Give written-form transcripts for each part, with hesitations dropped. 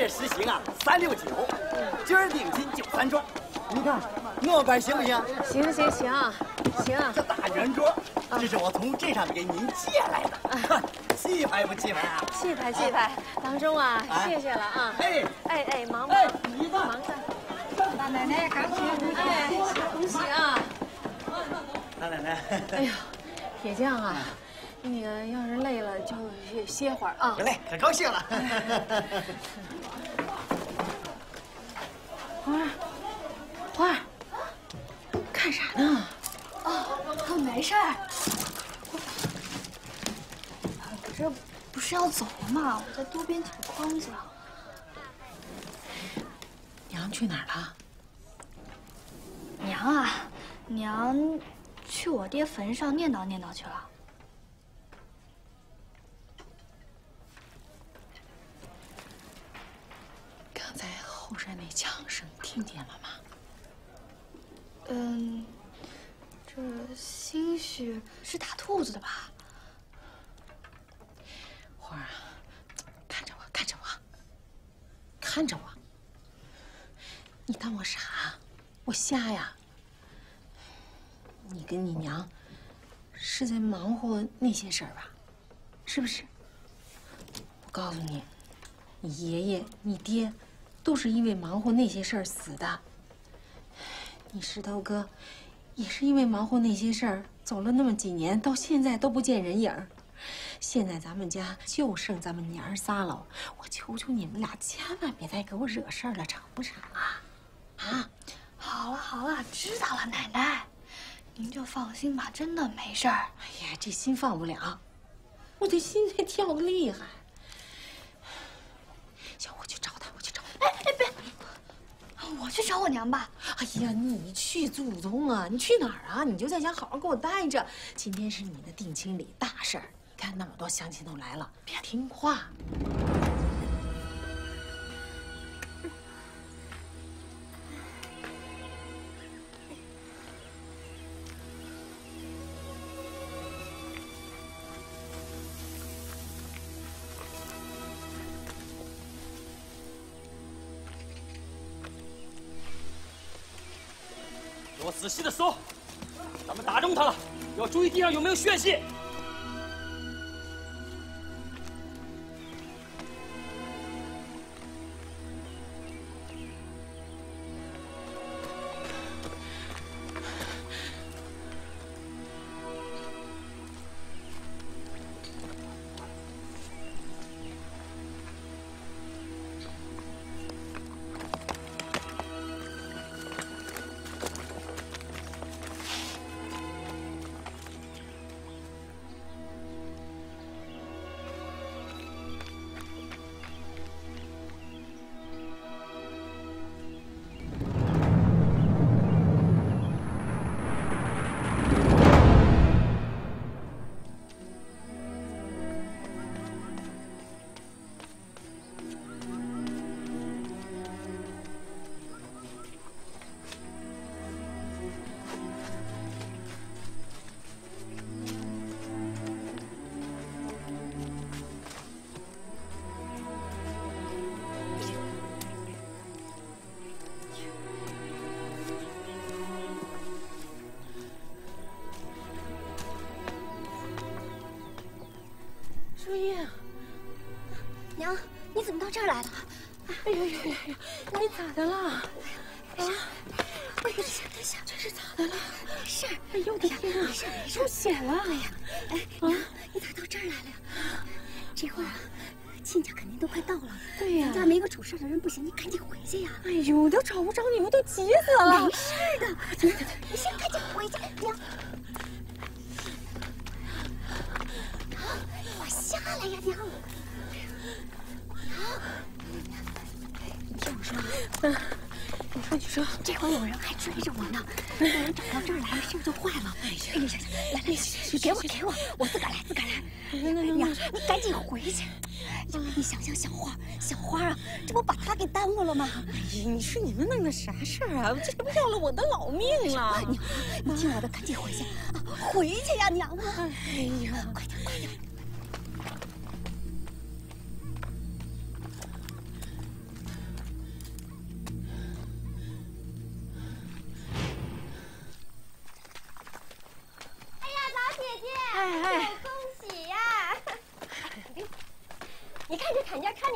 月实行啊369，今儿定金93庄。你看我办行不行？ 行行行行。 这大圆桌，这是我从镇上给您借来的，气派不气派啊？ 气派气派，郎中啊，谢谢了啊！哎，忙吧， 你的忙着。大奶奶赶紧，恭喜啊！ 大奶奶， 哎呦，铁匠啊，那个要是累了就歇会儿啊。 不累，可高兴了。 花儿，看啥呢？ 哦，没事儿。我这不是要走了吗？我在多编几个框子。 娘去哪儿了？ 娘啊，娘去我爹坟上念叨念叨去了。 刚才后山那枪声听见了吗？ 这兴许是打兔子的吧？ 花儿啊，看着我，看着我，看着我！你当我傻？我瞎呀？你跟你娘是在忙活那些事儿吧？是不是？我告诉你，你爷爷、你爹都是因为忙活那些事儿死的。你石头哥也是因为忙活那些事儿走了那么几年，到现在都不见人影儿。现在咱们家就剩咱们娘儿仨了，我求求你们俩千万别再给我惹事儿了，成不成啊？啊！ 好了好了，知道了，奶奶，您就放心吧，真的没事儿。 哎呀，这心放不了，我这心在跳得厉害。行，我去找他，我去找他。 哎，别，我去找我娘吧。 哎呀，你去祖宗啊！你去哪儿啊？你就在家好好给我待着。今天是你的定亲礼大事儿，你看那么多乡亲都来了，别听话。 给我仔细的搜，咱们打中他了，要注意地上有没有血迹。 淑英， 娘，你怎么到这儿来了？ 哎呦呦呦呦，你咋的了？啊！ 哎呀，等一下， 这是咋的了？ 没事儿。 哎呦我的天啊，出血了！哎呀， 哎，娘，你咋到这儿来了呀？这会儿啊，亲家肯定都快到了。 对呀， 咱家没个主事的人不行，你赶紧回去呀！ 哎呦，我都找不着你，我都急死了。 没事的，对，你先赶紧回去，娘。快下来呀，娘！你听我说啊。你说，这会儿有人还追着我呢，有人找到这儿来了，事儿就坏了。哎呀，来，你给我，我自个儿来。娘，你赶紧回去。你想想小花啊，这不把她给耽误了吗？ 哎呀，你说你们弄的啥事儿啊？这不要了我的老命了！ 娘，你听我的，赶紧回去啊！回去呀，娘啊！ 哎呀， 快点！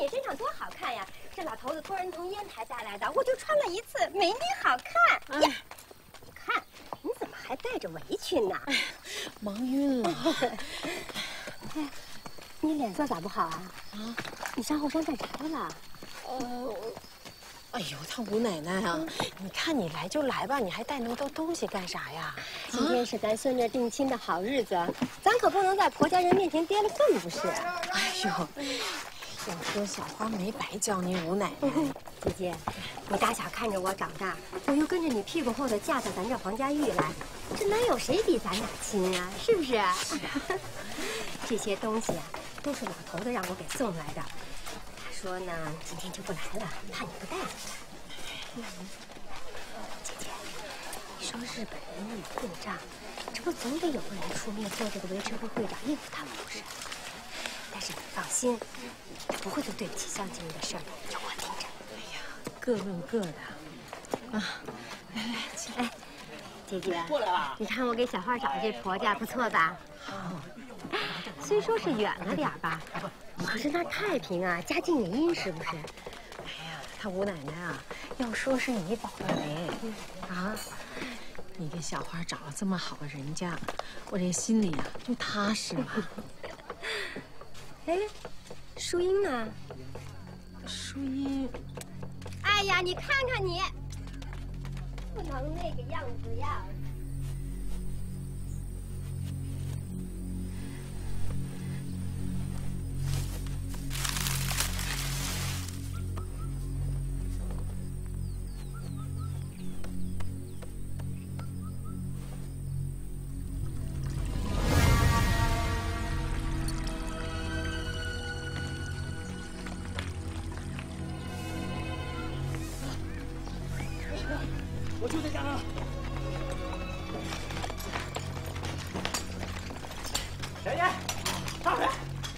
你身上多好看呀！这老头子托人从烟台带来的，我就穿了一次，没你好看呀。你看，你怎么还带着围裙呢？ 忙晕了。 哎，你脸色咋不好啊？啊，你上后山干啥去了？ 哎呦，他吴奶奶啊，你看你来就来吧，你还带那么多东西干啥呀？ 今天是咱孙女定亲的好日子，咱可不能在婆家人面前跌了份，不是？ 哎呦，要说小花没白教你吴奶奶。 姐姐，你打小看着我长大，我又跟着你屁股后头嫁到咱这黄家峪来，这能有谁比咱俩亲啊？是不是？这些东西啊，都是老头子让我给送来的。说呢，今天就不来了，怕你不带回来。姐姐，你说日本人那么混账，这不总得有个人出面做这个维持会会长应付他们不是？但是你放心，他不会做对不起乡亲们的事儿的，有我盯着。 哎呀，各论各的。啊，来来，进来。 哎，姐姐， 过来了。 你看我给小花找的这婆家不错吧？ 好。 虽说是远了点吧，可是那太平啊，家境也殷实，不是？ 哎呀，他吴奶奶啊，要说是你保的媒啊，你给小花找了这么好个人家，我这心里啊就踏实了。 哎，淑英呢？ 淑英， 哎呀，你看看你，不能那个样子呀！ 我就在家呢。小姐，大回来。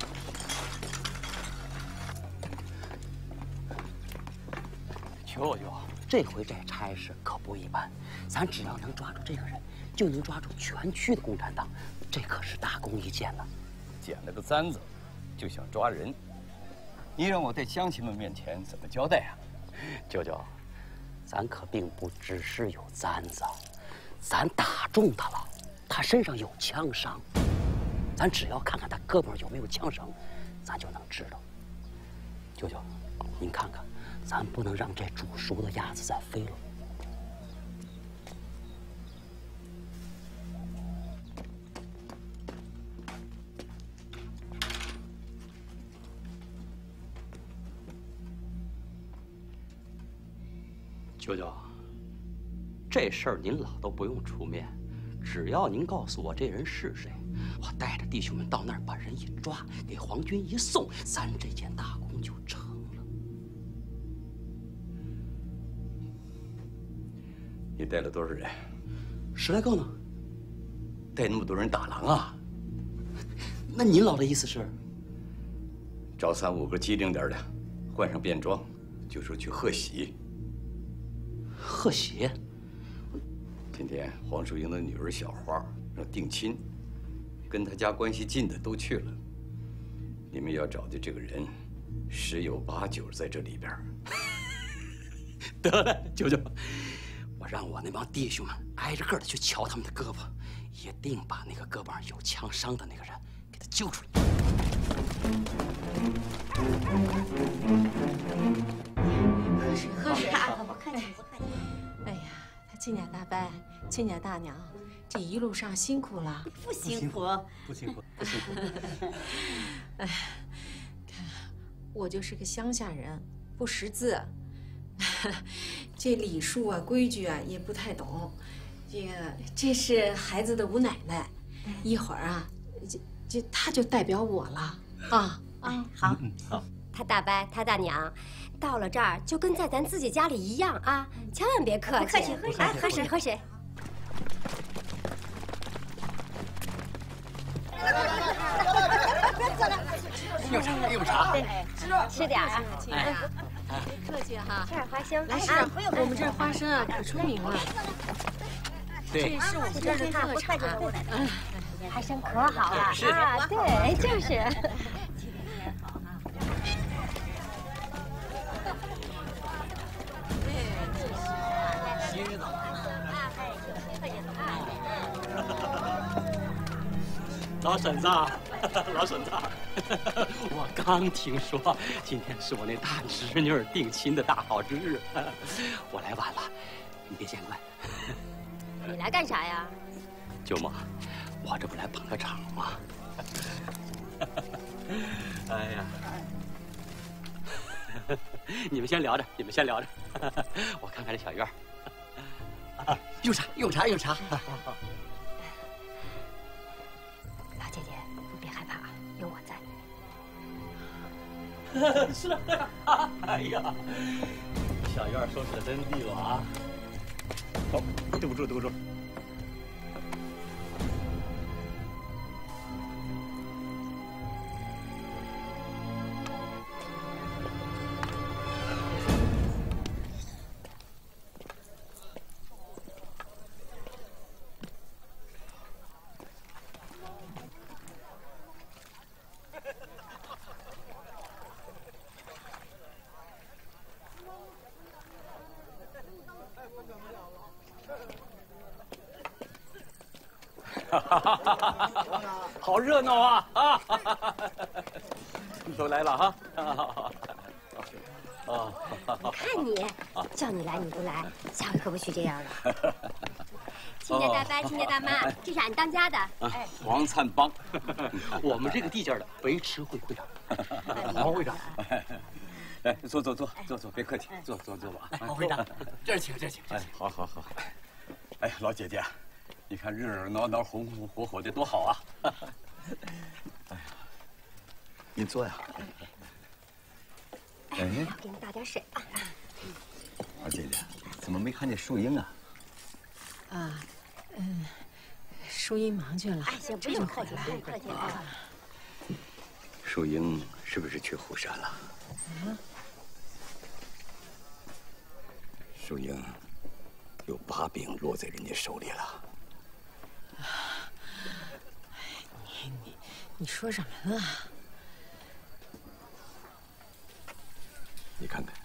舅舅，这回这差事可不一般，咱只要能抓住这个人，就能抓住全区的共产党，这可是大功一件呢。 捡了个簪子，就想抓人，你让我在乡亲们面前怎么交代啊？ 舅舅。咱可并不只是有簪子，咱打中他了，他身上有枪伤，咱只要看看他胳膊有没有枪绳，咱就能知道。舅舅，您看看，咱不能让这煮熟的鸭子再飞了。舅舅，这事儿您老都不用出面，只要您告诉我这人是谁，我带着弟兄们到那儿把人一抓，给皇军一送，咱这件大功就成了。 你带了多少人 ？10来个呢。 带那么多人打狼啊？ 那您老的意思是？ 找3、5个机灵点的，换上便装，就说去贺喜。 贺喜， 今天黄淑英的女儿小花要定亲，跟她家关系近的都去了。你们要找的这个人，10有8、9在这里边。 得嘞，舅舅，我让我那帮弟兄们挨着个的去瞧他们的胳膊，一定把那个胳膊上有枪伤的那个人给他揪出来。 喝水啊！不客气，不客气。哎呀，他亲家大伯、亲家大娘，这一路上辛苦了。 不辛苦， 不辛苦，不辛苦。 哎，看我就是个乡下人，不识字，这礼数啊、规矩啊也不太懂。这是孩子的吴奶奶，一会儿啊，她就代表我了啊。 好， 好。 他大伯、他大娘，到了这儿就跟在咱自己家里一样啊，千万别客气。 不客气，喝水， 喝水，喝水。 有茶，有茶。 对，吃点啊。 别客气哈。 吃点花生。 来，是我们这花生啊，可出名了。 对， 这是我们这儿的特产。 花生可好了啊！对，就是。 老婶子，老婶子，我刚听说今天是我那大侄女定亲的大好之日，我来晚了，你别见怪。 你来干啥呀？ 舅妈，我这不来捧个场吗？哎呀，你们先聊着，你们先聊着，我看看这小院儿。 用茶，用茶，用茶。 老姐姐，你别害怕啊，有我在。 是啊，哎呀，小院收拾的真利落啊！好，对不住，对不住。好热闹啊！都来了哈！ 看你，叫你来你不来，下回可不许这样了。亲家大伯，亲家大妈，这是俺当家的。 哎，黄灿邦， 我们这个地界的维持会会长，黄会长。 哎，坐，别客气，坐吧。 黄会长，这儿请，这儿请。 哎，好。哎呀，老姐姐，你看热热闹闹、红红火火的多好啊！哎呀，你坐呀。 哎，我给你倒点水吧。 老姐姐，怎么没看见淑英啊？ 啊，淑英忙去了。 哎，行，不用客气，不用客气。 淑英是不是去虎山了？淑英有把柄落在人家手里了。 你说什么了？ 你看看，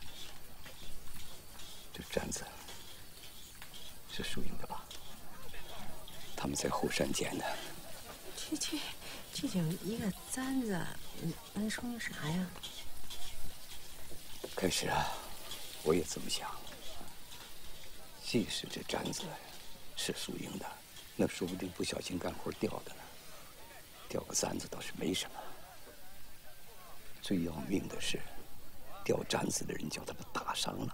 这簪子是淑英的吧？他们在虎山捡的。 这就一个簪子，能说明啥呀？ 开始啊，我也这么想。即使这簪子是淑英的，那说不定不小心干活掉的呢。掉个簪子倒是没什么，最要命的是，掉簪子的人叫他们打伤了。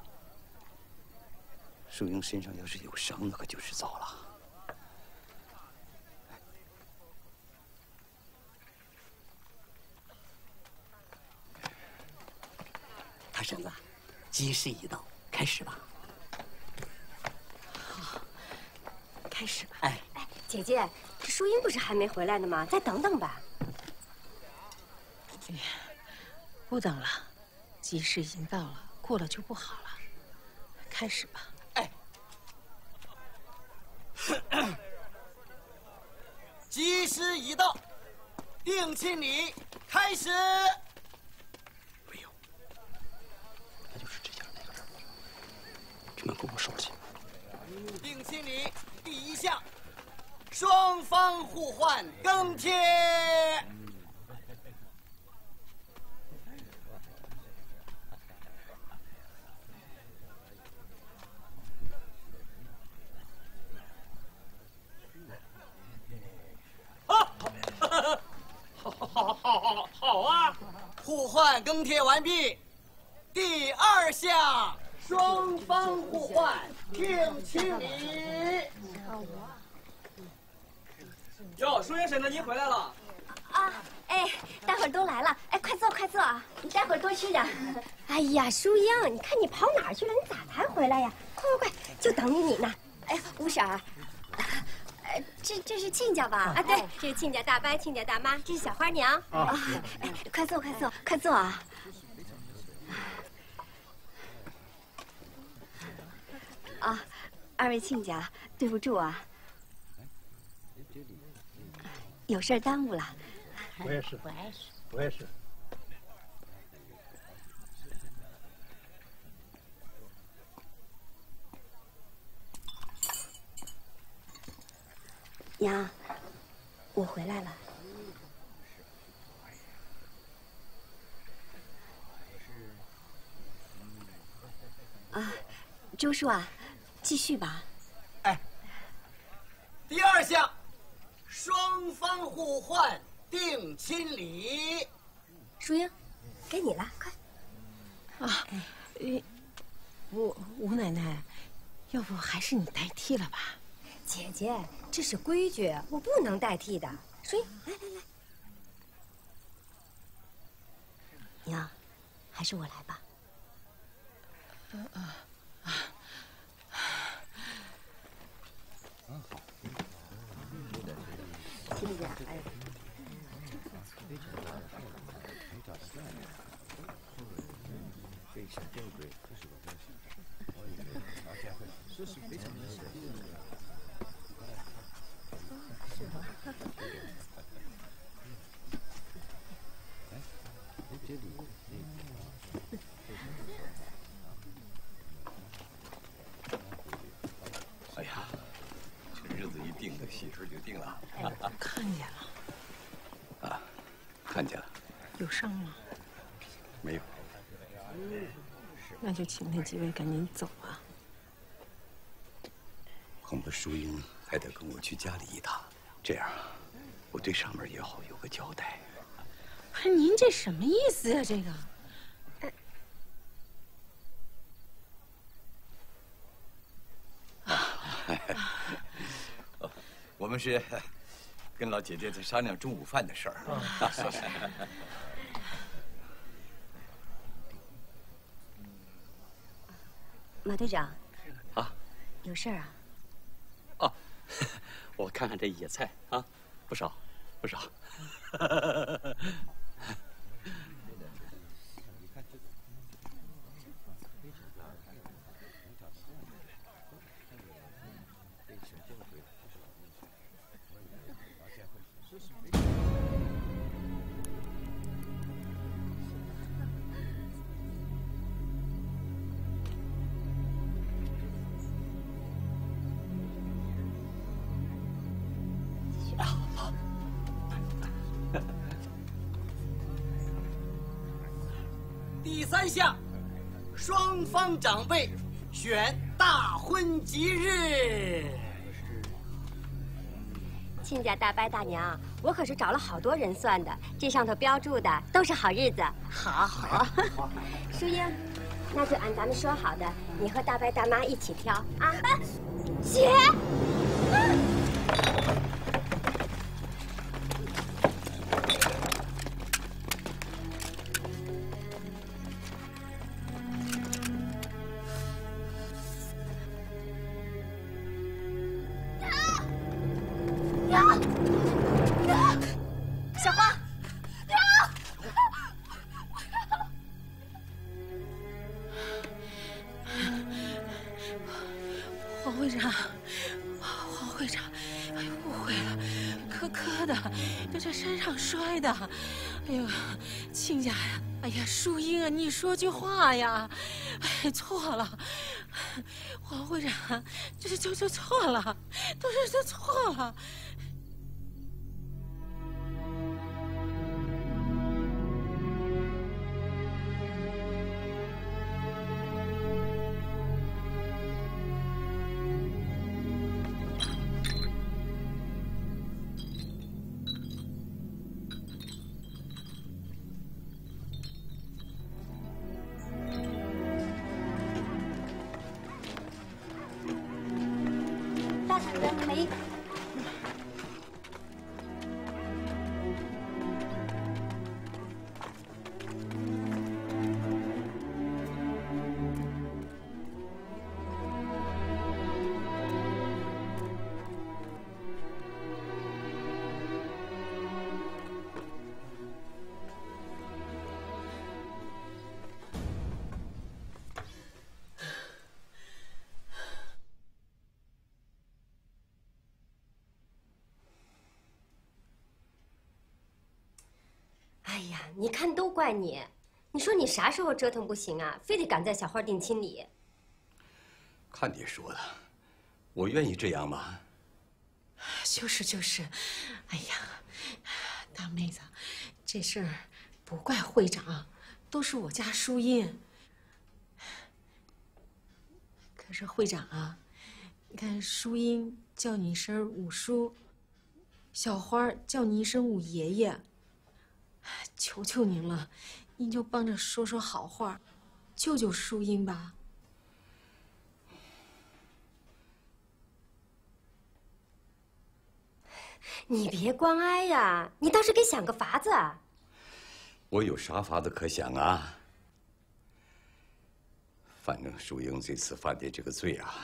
淑英身上要是有伤，那可就是糟了。 大婶子，吉时已到，开始吧。 好，开始吧。 哎， 姐姐，这淑英不是还没回来呢吗？再等等吧。 不等了，吉时已经到了，过了就不好了。开始吧。 哎，吉时已到，定亲礼开始。 没有，那就是之前那个人，这门给我收起。 定亲礼第一项，双方互换更帖。 好啊！ 互换更帖完毕。第二项，双方互换定亲礼。 哟，淑英婶子，您回来了。 啊，哎，待会儿都来了，哎，快坐快坐啊！你待会儿多吃点。哎呀，淑英，你看你跑哪儿去了？你咋才回来呀？快，就等着你呢。哎，吴婶儿，这是亲家吧？啊，对，这是亲家大伯、亲家大妈，这是小花娘。啊，哎，快坐快坐啊！啊，二位亲家，对不住啊，有事耽误了。 我也是。 娘，我回来了。 周叔啊，继续吧。 哎，第2项，双方互换定亲礼。 淑英，该你了，快。 啊，吴奶奶，要不还是你代替了吧？ 姐姐，这是规矩，我不能代替的。淑英，来来来，娘，还是我来吧。亲家，哎。 哎呀，这日子一定，这喜事就定了。 看见了。 啊，看见了。 有伤吗？ 没有。 那就请那几位赶紧走啊。 恐怕淑英还得跟我去家里一趟，这样啊，我对上面也好有个交代。 不是您这什么意思呀？这个。 我们是跟老姐姐在商量中午饭的事儿。 马队长， 啊， 有事儿啊？ 哦，我看看这野菜啊，不少，不少。 第3项，双方长辈选大婚吉日。 亲家大伯大娘，我可是找了好多人算的，这上头标注的都是好日子。好，好。淑英，那就按咱们说好的，你和大伯大妈一起挑啊。姐。小花， 黄会长，黄会长，哎呦，误会了，磕的，这山上摔的，哎呦，亲家呀，哎呀，淑英啊，你说句话呀，哎，错了，黄会长，这就错了，都是这错了。 大婶子，没。哎呀，你看都怪你！你说你啥时候折腾不行啊？非得赶在小花定亲礼。 看你说的，我愿意这样吗？ 就是，哎呀，大妹子，这事儿不怪会长，都是我家淑音。可是会长啊，你看淑英叫你一声五叔，小花叫你一声五爷爷，求求您了，您就帮着说说好话，救救淑英吧。 你别光挨呀，你倒是给想个法子。 我有啥法子可想啊？反正淑英这次犯的这个罪啊，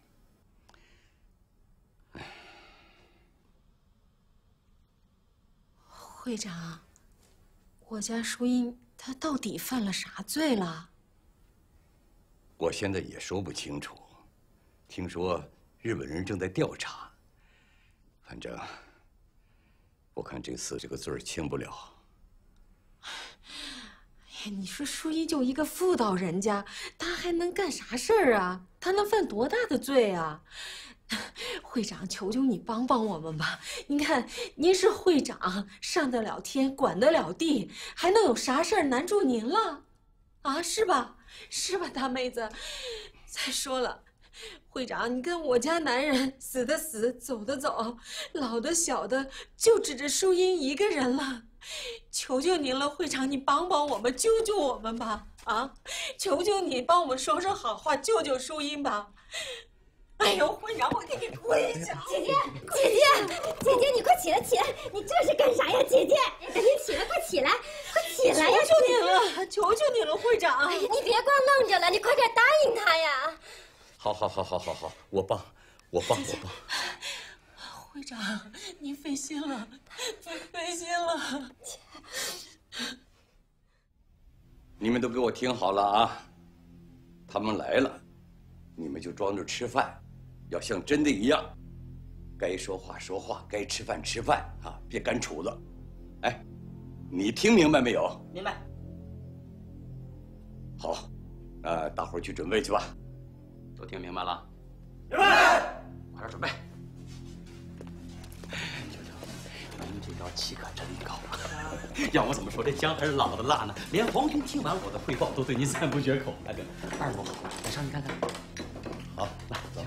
会长，我家淑英她到底犯了啥罪了？ 我现在也说不清楚。听说日本人正在调查，反正我看这次这个罪轻不了。 哎呀，你说淑英就一个妇道人家，她还能干啥事儿啊？她能犯多大的罪啊？会长，求求你帮帮我们吧！您看，您是会长，上得了天，管得了地，还能有啥事儿难住您了？啊，是吧？是吧，大妹子？再说了，会长，你看我家男人死的死，走的走，老的小的，就指着淑英一个人了。求求您了，会长，你帮帮我们，救救我们吧！啊，求求你帮我们说说好话，救救淑英吧！哎呦，会长，我给你跪下！ 姐姐，你快起来，起来！你这是干啥呀，姐姐？赶紧起来，快起来，快起来呀！ 求求你了，求求你了，会长！ 哎呀，你别光愣着了，你快点答应他呀！ 好，我帮。 会长，您费心了，您费心了。 你们都给我听好了啊！他们来了，你们就装着吃饭，要像真的一样，该说话说话，该吃饭吃饭啊，别干杵子。哎，你听明白没有？ 明白。 好，大伙儿去准备去吧。 都听明白了？ 明白。 快点准备。舅舅，您这招气可真高啊！要我怎么说，这姜还是老的辣呢。连皇军听完我的汇报，都对您赞不绝口。大哥，二路好，来上去看看。 好，来走。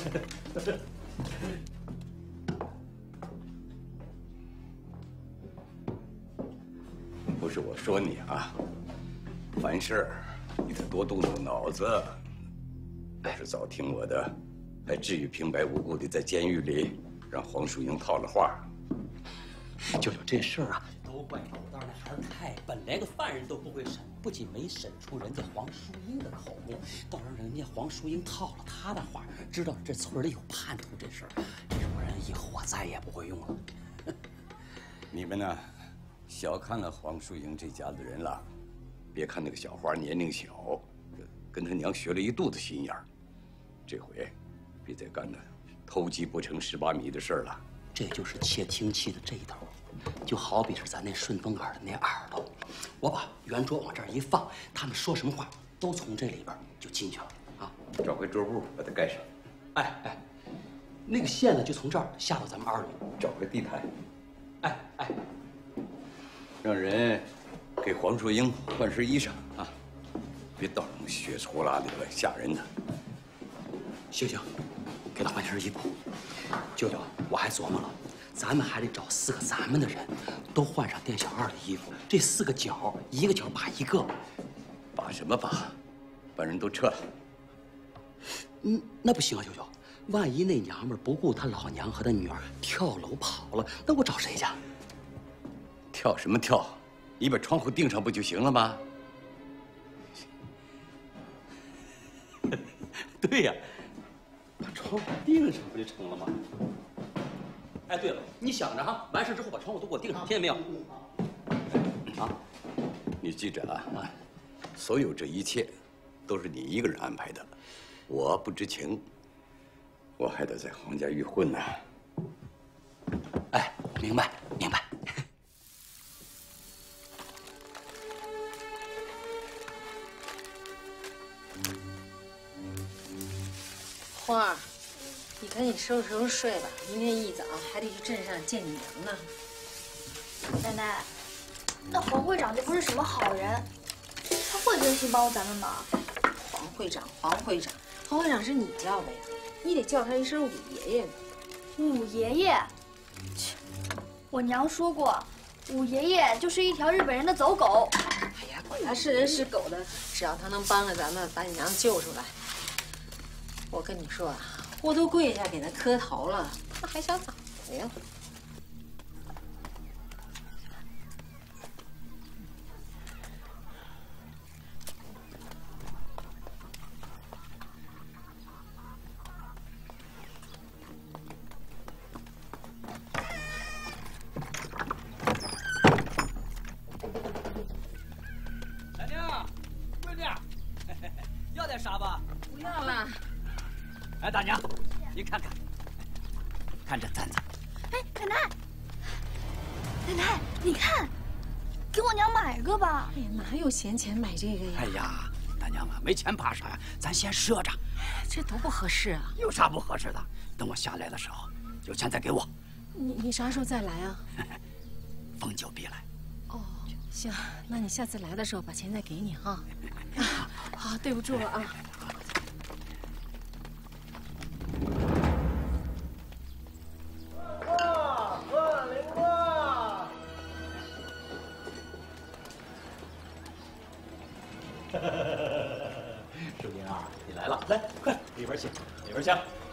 不是我说你啊，凡事你得多动动脑子。要是早听我的，还至于平白无故的在监狱里让黄淑英套了话？ 舅舅，这事儿啊，都怪老大那孩儿太笨，连个犯人都不会审，不仅没审出人家黄淑英的口目，倒让人家黄淑英套了他的话，知道这村里有叛徒这事儿，这种人以后我再也不会用了。 你们呢，小看了黄淑英这家子人了。别看那个小花年龄小，跟他娘学了一肚子心眼儿，这回别再干那偷鸡不成蚀把米的事儿了。 这就是窃听器的这一头，就好比是咱那顺风耳的那耳朵，我把圆桌往这儿一放，他们说什么话都从这里边就进去了啊。 找块桌布把它盖上。 哎，那个线呢就从这儿下到咱们二楼。 找块地毯。 哎， 让人给黄淑英换身衣裳啊，别到那血搓拉的吓人的。 行，给他换身衣服。舅舅，我还琢磨了，咱们还得找4个咱们的人，都换上店小二的衣服。这4个角，一个角把一个。 把什么把？把人都撤了。 那不行啊，舅舅，万一那娘们不顾他老娘和他女儿跳楼跑了，那我找谁去？ 跳什么跳？你把窗户钉上不就行了吗？ 对呀，把窗户钉上不就成了吗？哎，对了，你想着哈，完事之后把窗户都给我钉上，听见没有？啊， 你记着啊，所有这一切都是你一个人安排的，我不知情，我还得在黄家峪混呢。 哎，明白。 花儿，你赶紧收拾睡吧，明天一早还得去镇上见你娘呢。 奶奶，那黄会长就不是什么好人，他会真心帮咱们吗？ 黄会长， 彭会长是你叫的呀，你得叫他一声五爷爷呢。 五爷爷，切，我娘说过，五爷爷就是一条日本人的走狗。 哎呀，管他是人是狗的，只要他能帮着咱们把你娘救出来，我跟你说啊，我都跪下给他磕头了，他还想咋的呀？ 傻吧？ 不要了。 哎，大娘，你看看，看这簪子。 哎，奶奶，奶奶，你看，给我娘买个吧。 哎呀，哪有闲钱买这个呀？ 哎呀，大娘啊，没钱怕啥呀？咱先赊着。 这多不合适啊！ 有啥不合适的？等我下来的时候，有钱再给我。 你啥时候再来啊？ 逢九必来。 哦，行，那你下次来的时候把钱再给你啊。好，对不住了啊。 树英啊，你来了，来，快里边请，里边请。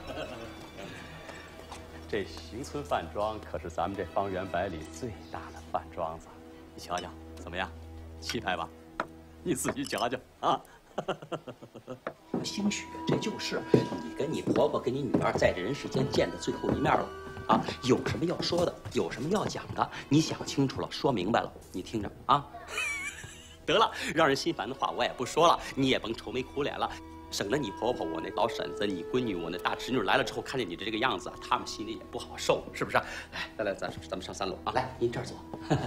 这邢村饭庄可是咱们这方圆百里最大的饭庄子，你瞧瞧怎么样？气派吧？你自己瞧瞧啊！兴许这就是你跟你婆婆跟你女儿在这人世间见的最后一面了啊！有什么要说的，有什么要讲的，你想清楚了，说明白了，你听着啊！得了，让人心烦的话我也不说了，你也甭愁眉苦脸了，省得你婆婆、我那老婶子、你闺女、我那大侄女来了之后，看见你这个样子，他们心里也不好受，是不是？来，咱们上3楼啊！来，您这儿坐。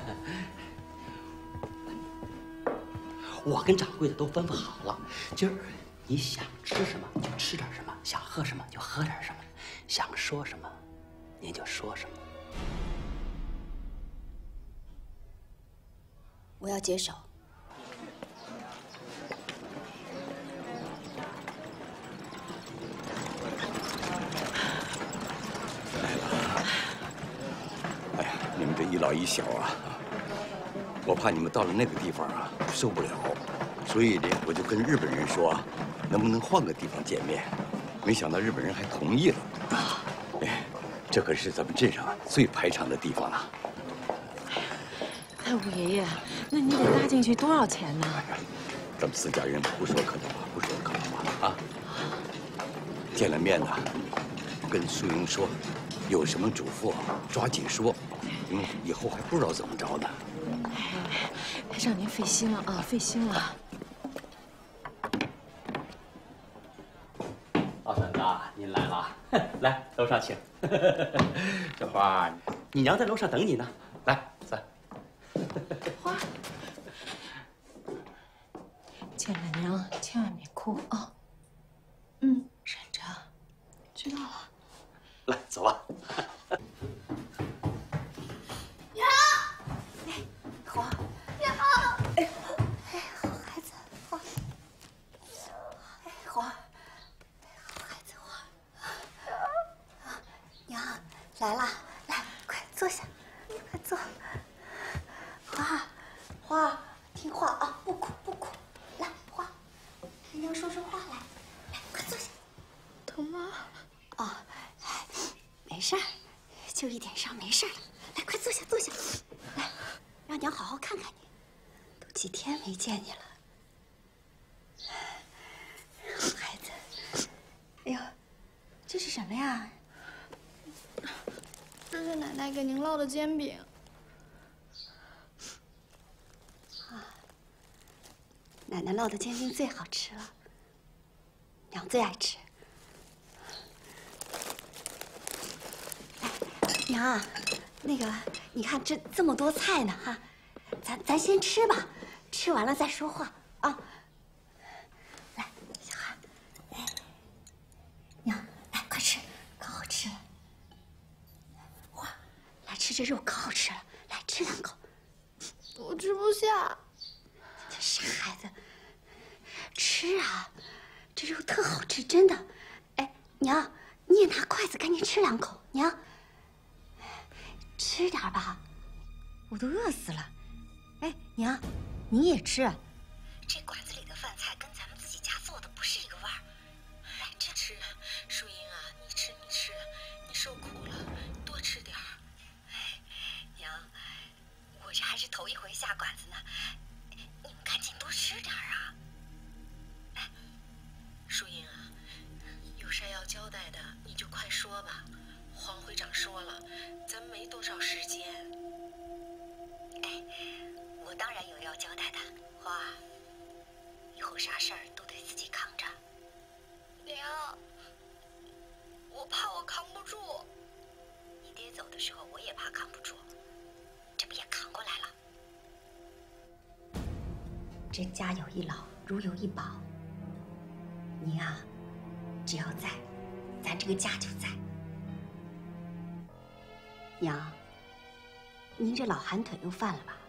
我跟掌柜的都吩咐好了，今儿你想吃什么就吃点什么，想喝什么就喝点什么，想说什么您就说什么。 我要接手。 哎呀，你们这一老一小啊，我怕你们到了那个地方啊受不了，所以呢，我就跟日本人说，能不能换个地方见面？没想到日本人还同意了。哎，这可是咱们镇上最排场的地方了。 哎，五爷爷，那你得搭进去多少钱呢？ 哎呀，咱们4家人不说可能吧，不说可能吧啊！见了面呢，跟素英说，有什么嘱咐抓紧说，以后还不知道怎么着呢。 哎，让您费心了啊，费心了。 老婶子，您来了，来楼上请。小花，你娘在楼上等你呢，来，坐。 花，见了娘千万别哭啊。 嗯， 忍着。 知道了。 来，走吧。 娘，哎，花，娘，哎，好孩子，花，哎，花，好孩子，花，娘来了，来，快坐下，快坐。花，听话啊，不哭不哭，来，花，跟娘说说话来，来，快坐下。 疼吗？ 哦，没事儿，就一点伤，没事儿了。来，快坐下，坐下。来，让娘好好看看你，都几天没见你了，好孩子。哎呦，这是什么呀？ 这是奶奶给您烙的煎饼。 奶奶烙的煎饼最好吃了，娘最爱吃。娘啊，那个，你看这么多菜呢哈，咱先吃吧，吃完了再说话啊。来，小孩，哎，娘，来快吃，可好吃了。哇，来吃这肉可好吃了，来吃2口。 我吃不下。 这傻孩子，吃啊， 这肉特好吃，真的。哎，娘，你也拿筷子赶紧吃2口，娘。吃点吧，我都饿死了。哎，娘，你也吃。这馆子里的饭菜跟咱们自己家做的不是一个味儿。哎，这吃，淑英啊，你吃，你受苦了，多吃点儿。哎，娘，我这还是头一回下馆子呢，你们赶紧多吃点儿啊。哎，淑英啊，有事要交代的你就快说吧。黄会长说了，咱没多少时间。哎，我当然有要交代的，花儿，以后啥事儿都得自己扛着。娘，我怕我扛不住。你爹走的时候，我也怕扛不住，这不也扛过来了？这家有一老，如有一宝。你呀，只要在，咱这个家就在。娘，您这老寒腿又犯了吧？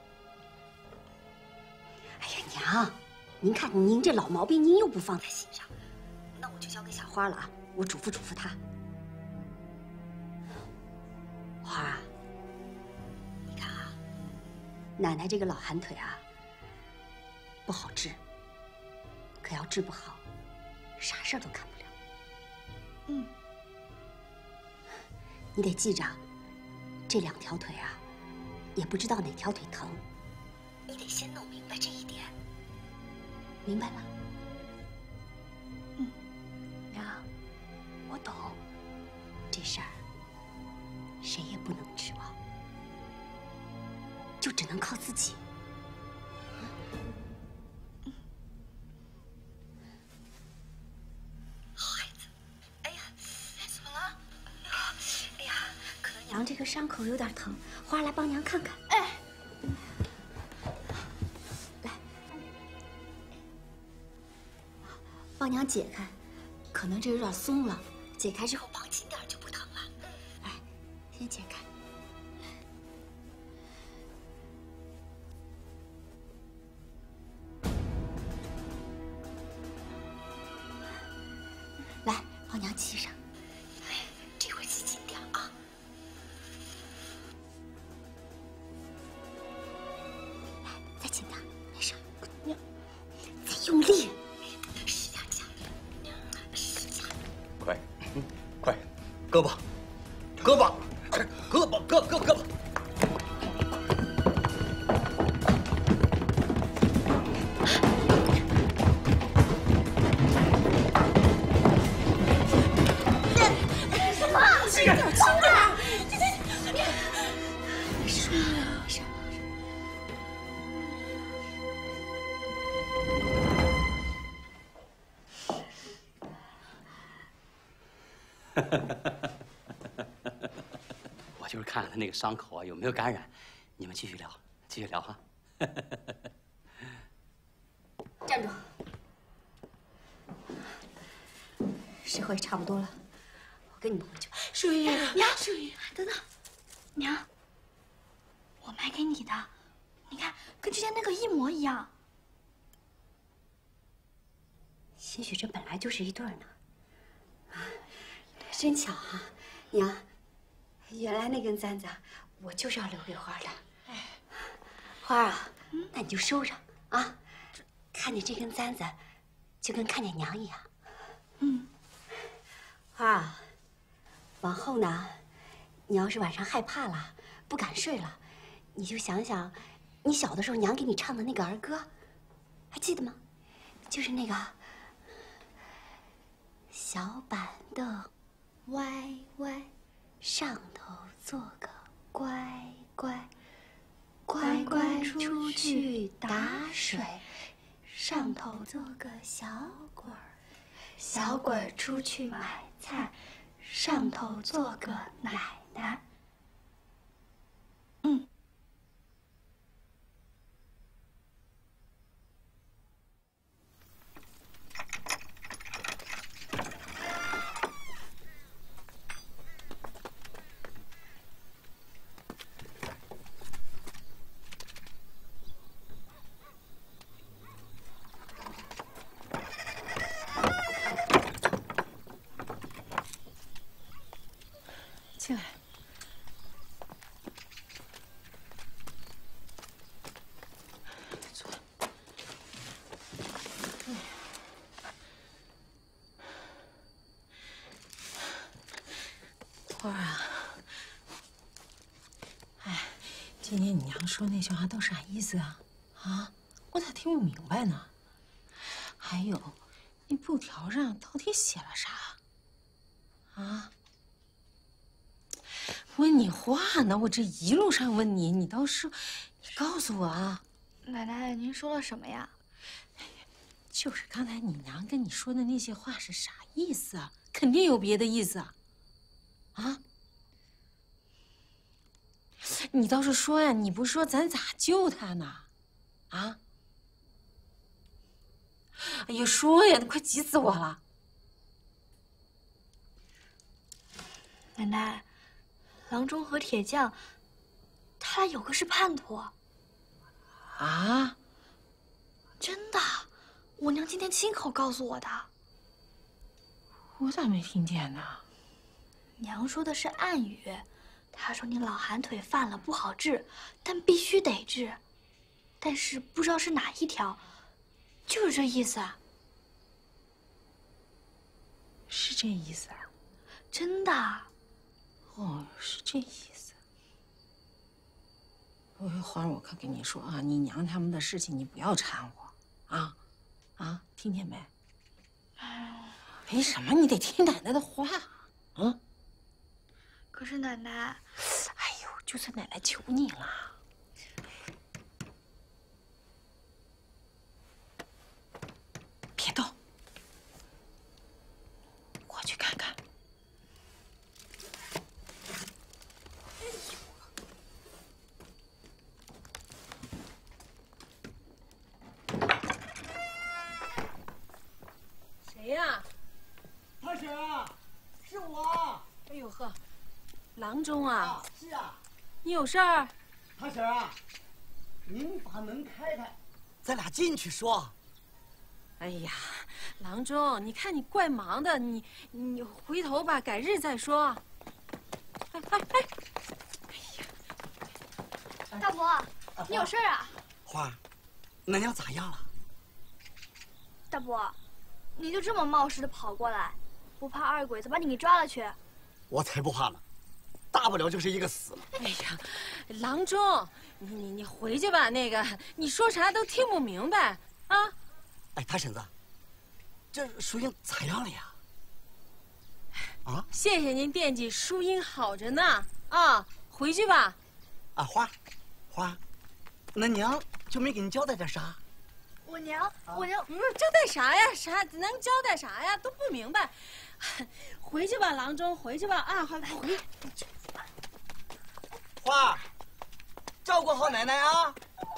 哎呀，娘，您看您这老毛病，您又不放在心上，那我就交给小花了啊，我嘱咐嘱咐她。花啊，你看啊，奶奶这个老寒腿啊，不好治，可要治不好，啥事儿都干不了。嗯，你得记着。这2条腿啊，也不知道哪条腿疼，你得先弄明白这一点。明白了？嗯，娘，我懂。这事儿谁也不能指望，就只能靠自己。好孩子。哎呀，怎么了？哎呀，可能娘这个伤口有点疼，花儿来帮娘看看。哎，来，帮娘解开，可能这有点松了，解开之后绑紧点就不疼了。来，先解开。来，帮娘系上。这回系紧点啊！来，再紧点，没事。娘，再用力，使点劲，使劲。 快，快，胳膊，胳膊，胳膊，胳膊。 我就是看看他那个伤口啊有没有感染，你们继续聊，继续聊哈。 站住！时候也差不多了，我跟你们回去吧。 淑玉，娘，淑玉，等等，娘，我买给你的，你看，跟之前那个一模一样。 兴许这本来就是一对儿呢。啊，真巧啊，娘，原来那根簪子我就是要留给花的。哎，花啊，那你就收着啊。看见这根簪子，就跟看见娘一样。嗯，花啊，往后呢，你要是晚上害怕了，不敢睡了，你就想想，你小的时候娘给你唱的那个儿歌，还记得吗？就是那个。小板凳歪歪，上头坐个乖乖，乖乖出去打水，上头坐个小鬼儿，小鬼儿出去买菜，上头坐个奶奶。嗯。 进来。坐。花儿啊，哎，今天你娘说那些话都啥意思啊？啊，我咋听不明白呢？还有，那布条上到底写了啥？啊？问你话呢，我这一路上问你，你倒是，你告诉我啊！ 奶奶，您说了什么呀？ 就是刚才你娘跟你说的那些话是啥意思啊？肯定有别的意思啊！啊？你倒是说呀！你不说咱咋救他呢？啊？哎呀，说呀！都快急死我了！ 奶奶，郎中和铁匠，他俩有个是叛徒。 啊？ 真的，我娘今天亲口告诉我的。 我咋没听见呢？ 娘说的是暗语，她说你老寒腿犯了不好治，但必须得治，但是不知道是哪一条，就是这意思啊。 是这意思啊？ 真的。 哦，是这意思。花儿，我可跟你说啊，你娘他们的事情你不要掺和，啊，啊，听见没？为什么你得听奶奶的话？啊？ 可是奶奶， 哎呦，就算奶奶求你了。别动，我去看看。谁呀？ 大婶啊，是我。 哎呦呵，郎中啊！ 是啊。 你有事儿？ 大婶啊，您把门开开，咱俩进去说。 哎呀，郎中，你看你怪忙的，你回头吧，改日再说。哎！ 大伯，你有事儿啊？ 花，恁娘咋样了？ 大伯，你就这么冒失的跑过来，不怕二鬼子把你给抓了去？ 我才不怕呢，大不了就是一个死了。 哎呀，郎中，你回去吧，那个你说啥都听不明白啊。 哎，大婶子，这淑英咋样了呀？啊？ 谢谢您惦记，淑英好着呢。啊，回去吧。 啊，花，恁娘就没给你交代点啥？ 我娘不是交代啥呀？啥能交代啥呀？都不明白。回去吧，郎中，回去吧啊！回。 花，照顾好奶奶啊！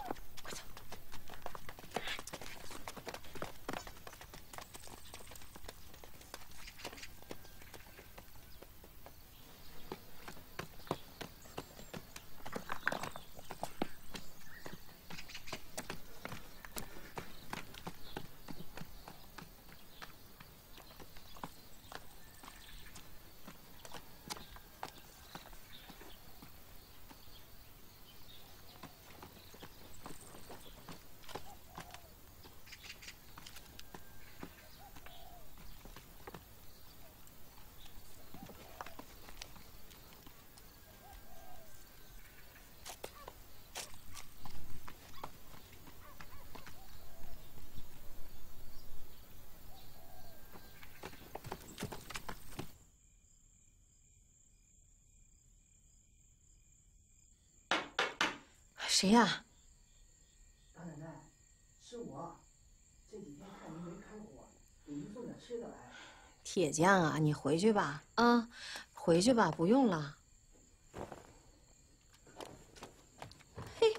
谁呀？ 大奶奶，是我。这几天看您没开火，给您送点吃的来。 铁匠啊，你回去吧，啊，回去吧，不用了。嘿，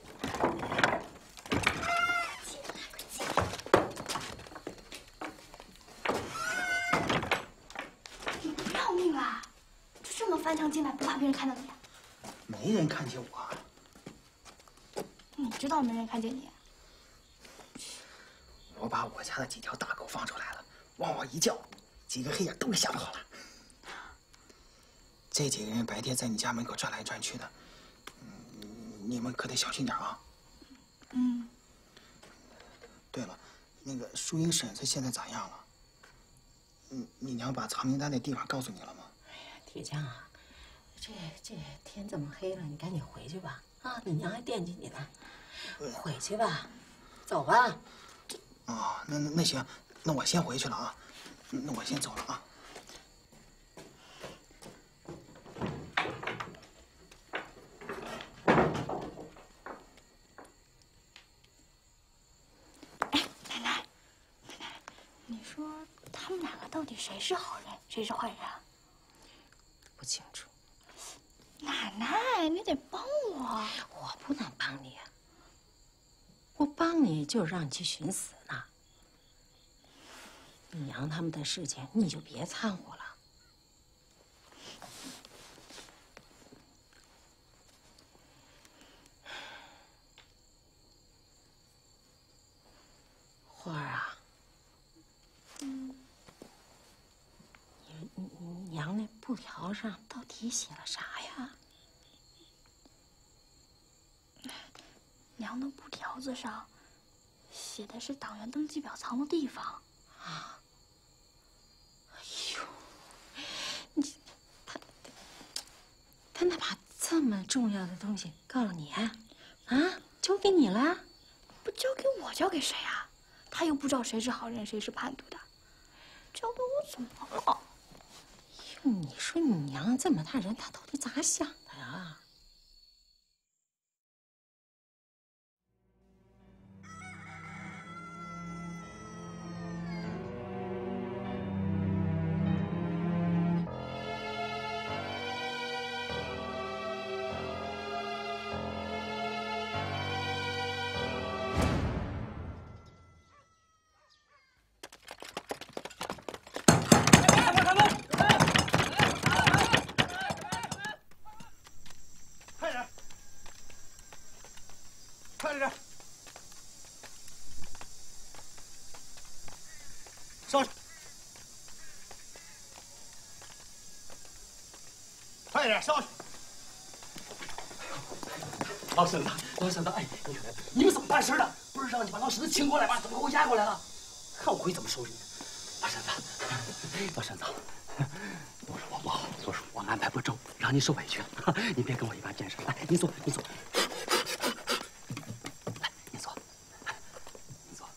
你不要命啦？就这么翻墙进来，不怕别人看到你？ 没人看见我。 你知道没人看见你？ 我把我家的几条大狗放出来了，汪汪一叫，几个黑眼都给吓跑了。 这几个人白天在你家门口转来转去的，你们可得小心点啊。 嗯。 对了，那个淑英婶子现在咋样了？你娘把藏名单的地方告诉你了吗？ 哎呀，铁匠啊，这天这么黑了，你赶紧回去吧。啊，你娘还惦记你呢。回去吧，走吧。 哦，那行，那我先回去了啊。那我先走了啊。 你说他们两个到底谁是好人，谁是坏人啊？ 不清楚。 奶奶，你得帮我。 我不能帮你啊。我帮你就是让你去寻死呢。你娘他们的事情你就别掺和了。花儿啊，你娘那布条上到底写了啥呀？ 娘的布条子上写的是党员登记表藏的地方。 啊！哎呦，你他哪把这么重要的东西告诉你啊？交给你了？ 不交给我，交给谁啊？他又不知道谁是好人，谁是叛徒的，交给我怎么了？ 哟，你说你娘这么大人，她到底咋想的呀？ 上去！快点上去！ 老婶子，老婶子，哎，你们怎么办事的？不是让你把老婶子请过来吗？怎么给我押过来了？看我回去怎么收拾你！老婶子，老婶子，都是我不好，都是我安排不周，让你受委屈了。你别跟我一般见识。来，你坐，你坐。来，你坐，你坐。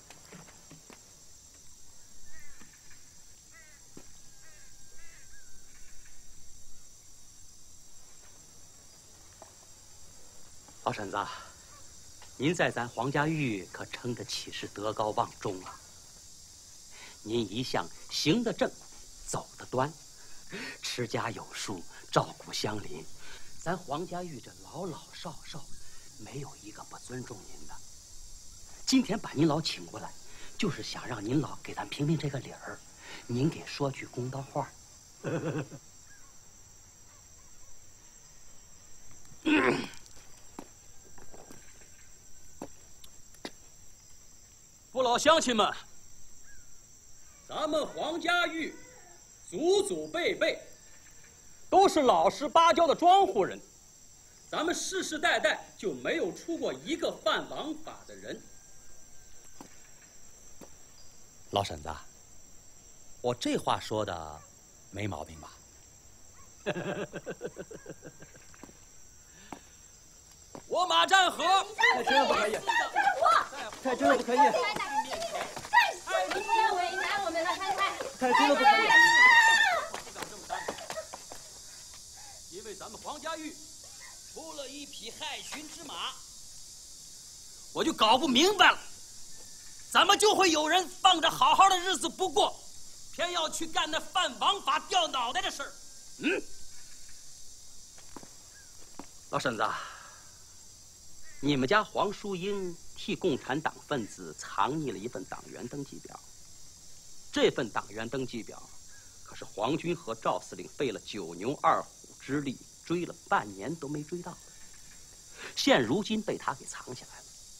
老婶子，您在咱黄家峪可称得起是德高望重啊。您一向行得正，走得端，持家有术，照顾乡邻，咱黄家峪这老老少少，没有一个不尊重您的。今天把您老请过来，就是想让您老给咱评评这个理儿，您给说句公道话。父老乡亲们，咱们黄家峪祖祖辈辈都是老实巴交的庄户人，咱们世世代代就没有出过一个犯王法的人。老婶子，我这话说的没毛病吧？我马占河， 真的不可以，太真的不可以， 太为难我们了，太太， 太真的不可以。 不敢这么干，因为咱们黄家峪出了一匹害群之马，我就搞不明白了，怎么就会有人放着好好的日子不过，偏要去干那犯王法掉脑袋的事儿？老婶子，你们家黄淑英替共产党分子藏匿了一份党员登记表，这份党员登记表可是黄军和赵司令费了9牛2虎之力追了半年都没追到，现如今被他给藏起来了。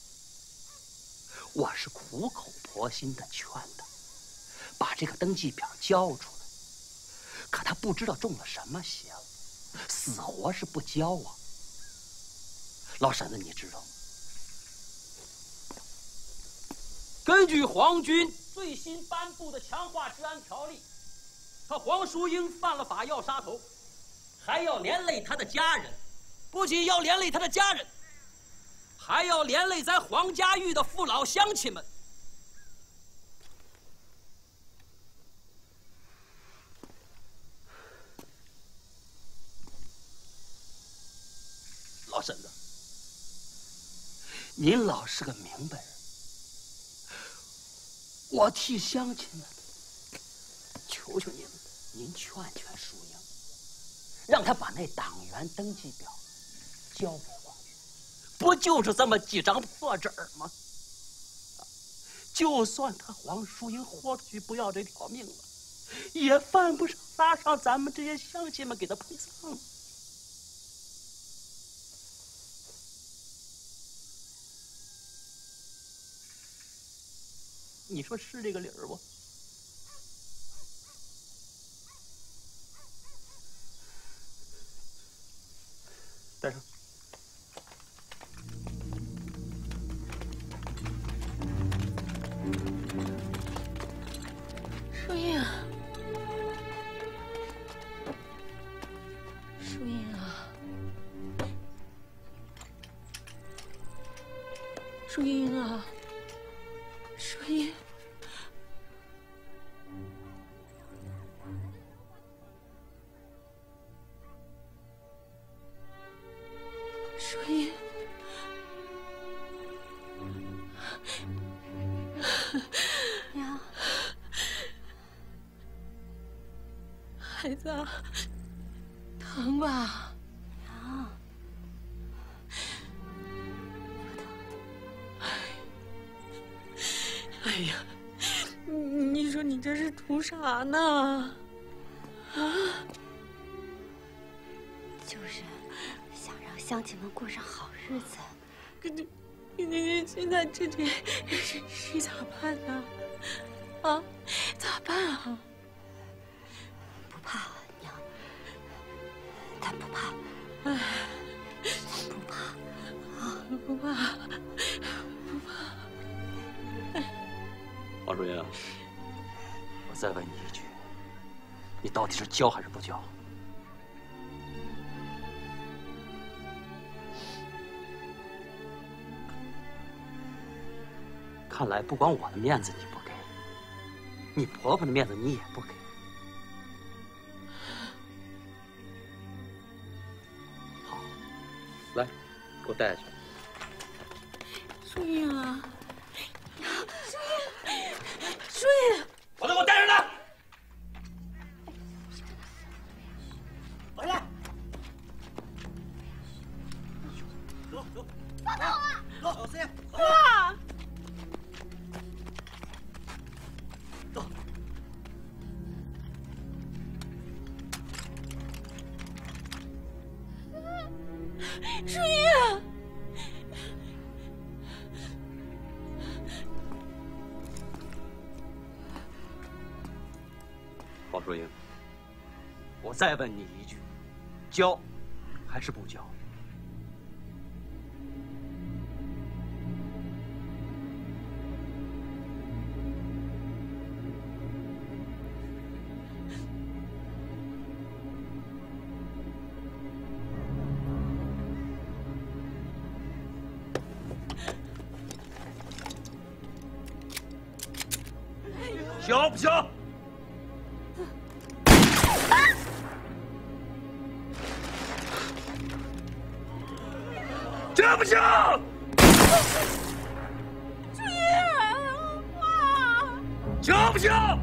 我是苦口婆心的劝他把这个登记表交出来，可他不知道中了什么邪了。 死活是不交啊。老婶子，你知道吗？根据皇军最新颁布的强化治安条例，他黄淑英犯了法要杀头，还要连累他的家人，不仅要连累他的家人，还要连累咱黄家峪的父老乡亲们。老婶子，您老是个明白人，我替乡亲们求求您了，您劝劝淑英，让他把那党员登记表交给皇军，不就是这么几张破纸儿吗？就算他黄淑英豁出去不要这条命了，也犯不上拉上咱们这些乡亲们给他陪葬。你说是这个理儿不？带上。 淑英，淑英啊，淑英啊，淑英。淑英， 娘， 孩子啊，疼吧？ 娘， 哎呀，你说你这是图啥呢？啊？ 就是想让乡亲们过上好日子。 你现在这是咋办呢？啊，咋办啊？ 不怕，娘，咱不怕， 哎， 咱不怕啊， 不怕，不怕。 王淑英，我再问你一句，你到底是交还是不交？看来不光我的面子你不给，你婆婆的面子你也不给。好，来，给我带下去。 淑英啊，淑英， 把他给我带上来。 回来，走走，放开我！走，司令，回来。走。 淑英， 黄淑英，我再问你一句，交还是不交？交不交？交不交？ 淑英，妈， 交不交？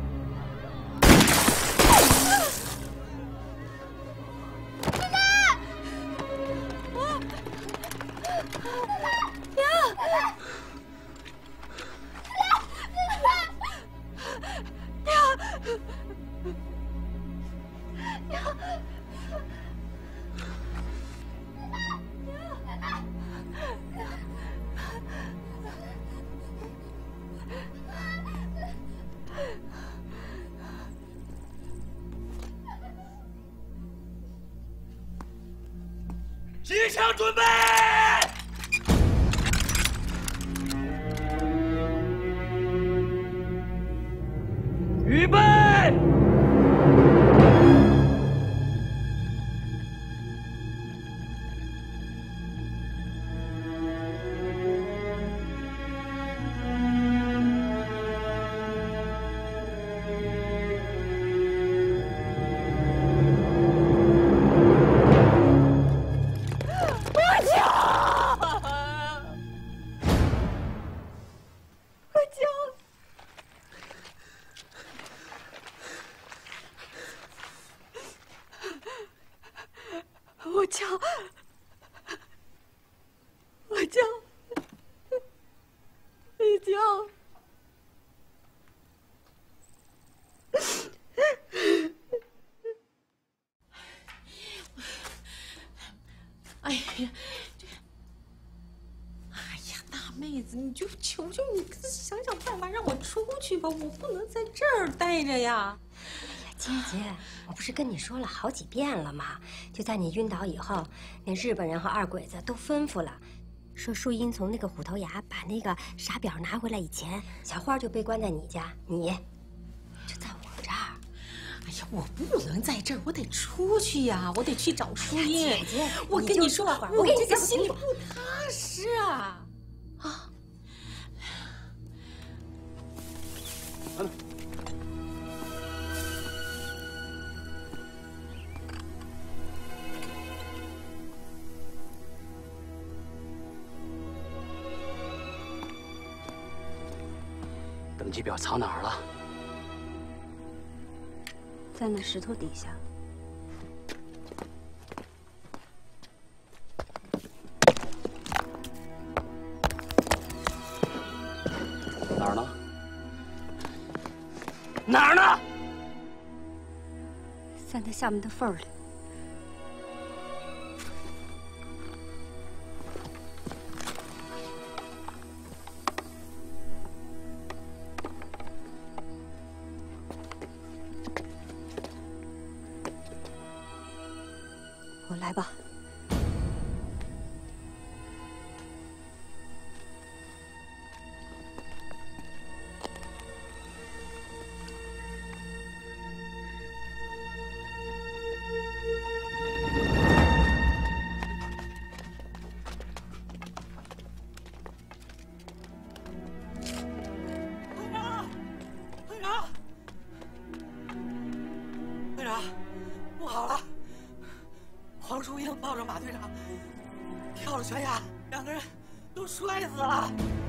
机枪准备。预备。 你就求求你，想想办法让我出去吧，我不能在这儿待着呀！ 哎呀，姐，我不是跟你说了好几遍了吗？就在你晕倒以后，那日本人和二鬼子都吩咐了，说淑英从那个虎头崖把那个傻表拿回来以前，小花就被关在你家，你就在我这儿。 哎呀，我不能在这儿，我得出去呀，我得去找淑英。 姐姐， 我跟你说， 我这个心里不踏实啊！啊！ 登记表藏哪儿了？ 在那石头底下。 哪儿呢？哪儿呢？ 在那下面的缝儿里。 来吧， 队长，不好了！ 黄淑英抱着马队长跳了悬崖，两个人都摔死了。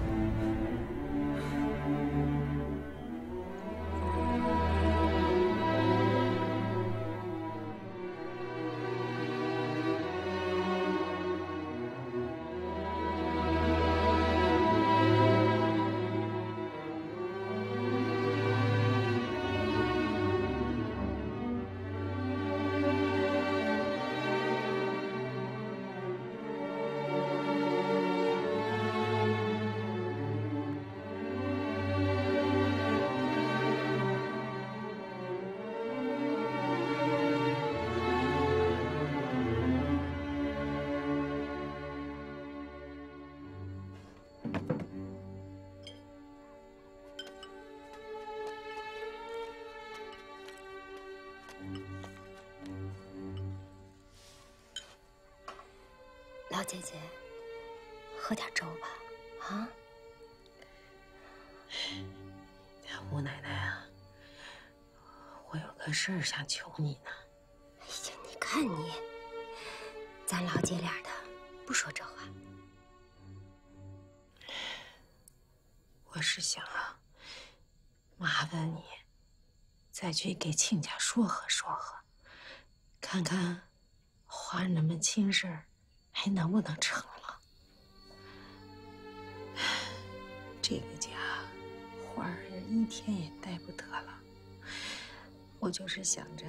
老姐姐，喝点粥吧，啊！ 吴奶奶啊，我有个事儿想求你呢。 哎呀，你看你，咱老姐俩的，不说这话。 我是想啊，麻烦你再去给亲家说和说和，看看花儿那门亲事儿还能不能成了。这个家花儿一天也待不得了，我就是想着，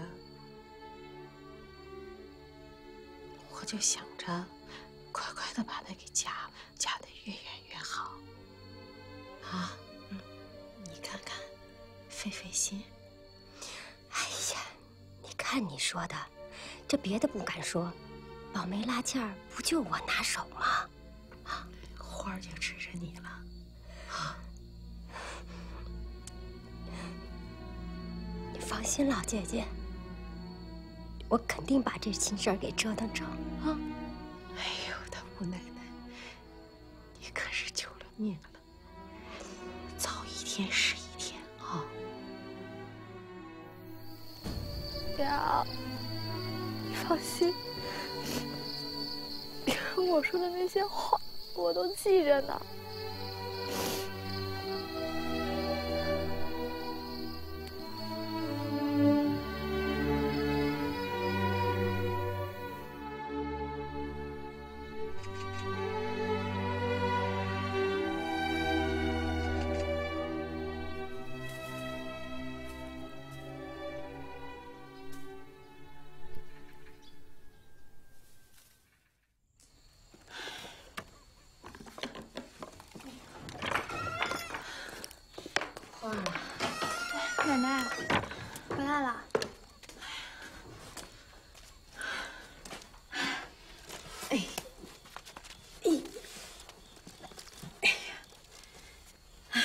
快快的把她给嫁了，嫁得越远越好。啊，你看看，费心。 哎呀，你看你说的，这别的不敢说， 老梅拉件儿不就我拿手吗？ 啊，花儿就指着你了，啊！ 你放心，老姐姐，我肯定把这亲事儿给折腾成啊！ 哎呦，他姑奶奶，你可是救了命了，早一天是一天啊！ 呀，你放心。 我说的那些话，我都记着呢。奶奶，回来了。 哎，哎呀，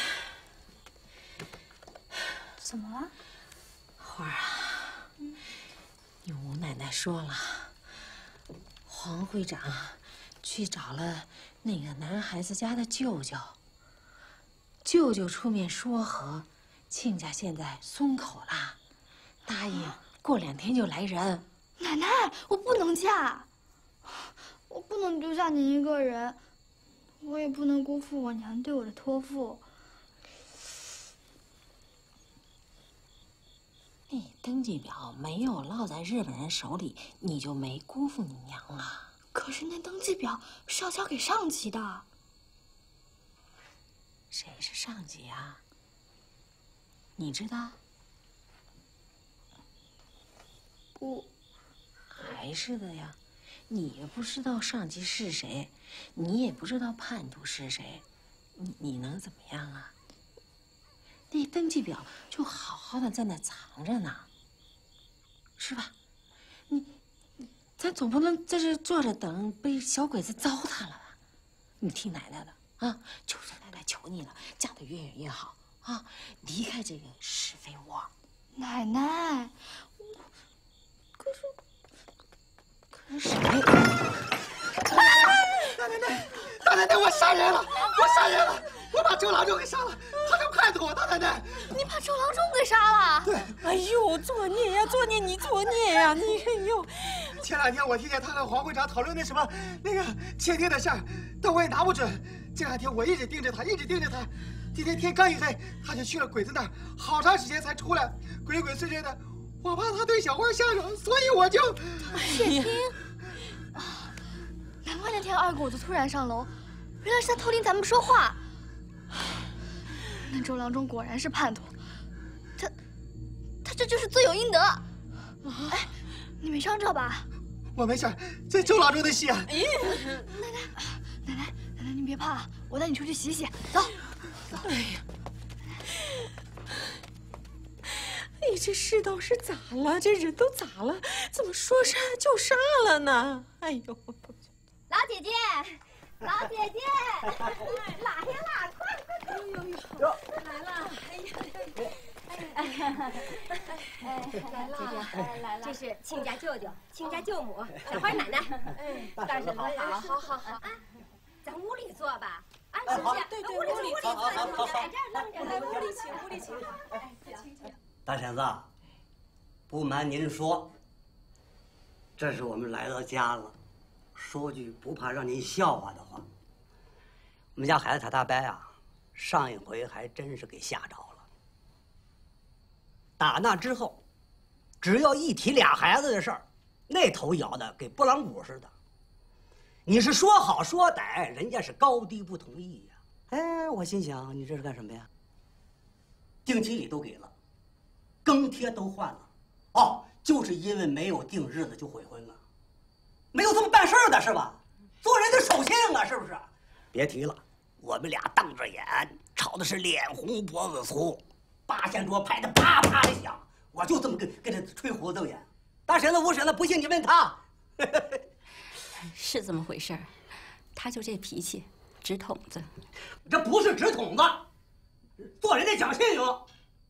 怎么了？ 花儿啊，你吴奶奶说了，黄会长去找了那个男孩子家的舅舅，舅舅出面说和。 亲家现在松口了，答应过2天就来人。 奶奶，我不能嫁，我不能丢下你一个人，我也不能辜负我娘对我的托付。 那登记表没有落在日本人手里，你就没辜负你娘啊。 可是那登记表是要交给上级的。 谁是上级啊？ 你知道？ 不， 还是的呀。你也不知道上级是谁，你也不知道叛徒是谁，你能怎么样啊？那登记表就好好的在那藏着呢，是吧？咱总不能在这坐着等被小鬼子糟蹋了吧？你听奶奶的啊，求求奶奶求你了，嫁得越远越好。 啊，离开这个是非窝。 奶奶，可是谁？ 大奶奶，我杀人了！我杀人了！我把周郎中给杀了，他是叛徒！大奶奶， 你把周郎中给杀了？ 对。 哎呦，作孽呀，作孽！你作孽呀！你哎呦！ 前2天我听见他和黄会长讨论那什么那个窃听的事儿，但我也拿不准。这2天我一直盯着他，一直盯着他。 今天天刚一黑，他就去了鬼子那儿，好长时间才出来，鬼鬼祟祟的。我怕他对小花下手，所以我就窃听。难怪那天二狗子突然上楼，原来是他偷听咱们说话。那周郎中果然是叛徒，他这就是罪有应得。哎，你没伤着吧？ 我没事，这周郎中的戏啊。 奶奶，你别怕，我带你出去洗洗，走。 哎呀，你这世道是咋了？这人都咋了？怎么说杀就杀了呢？哎呦！ 老姐姐，老姐姐，拉呀拉，快！哟，来了！来了，来了！这是亲家舅舅、亲家舅母、小花奶奶。大婶子好啊！咱屋里坐吧。 啊，是不是？对，屋里坐，在这儿弄着，来屋里请。 大婶子，不瞒您说，这是我们来到家了。说句不怕让您笑话的话，我们家孩子他大伯啊，上一回还真是给吓着了。打那之后，只要一提俩孩子的事儿，那头摇的给拨浪鼓似的。 你是说好说歹，人家是高低不同意呀。哎，我心想，你这是干什么呀？定期礼都给了，更贴都换了，哦，就是因为没有定日子就悔婚了，没有这么办事的是吧？做人得守信啊，是不是？别提了，我们俩瞪着眼，吵的是脸红脖子粗，八仙桌拍的啪啪的响，我就这么跟他吹胡子瞪眼。大婶子、五婶子，不信你问他。 是这么回事儿，他就这脾气，直筒子。 这不是直筒子，做人得讲信用。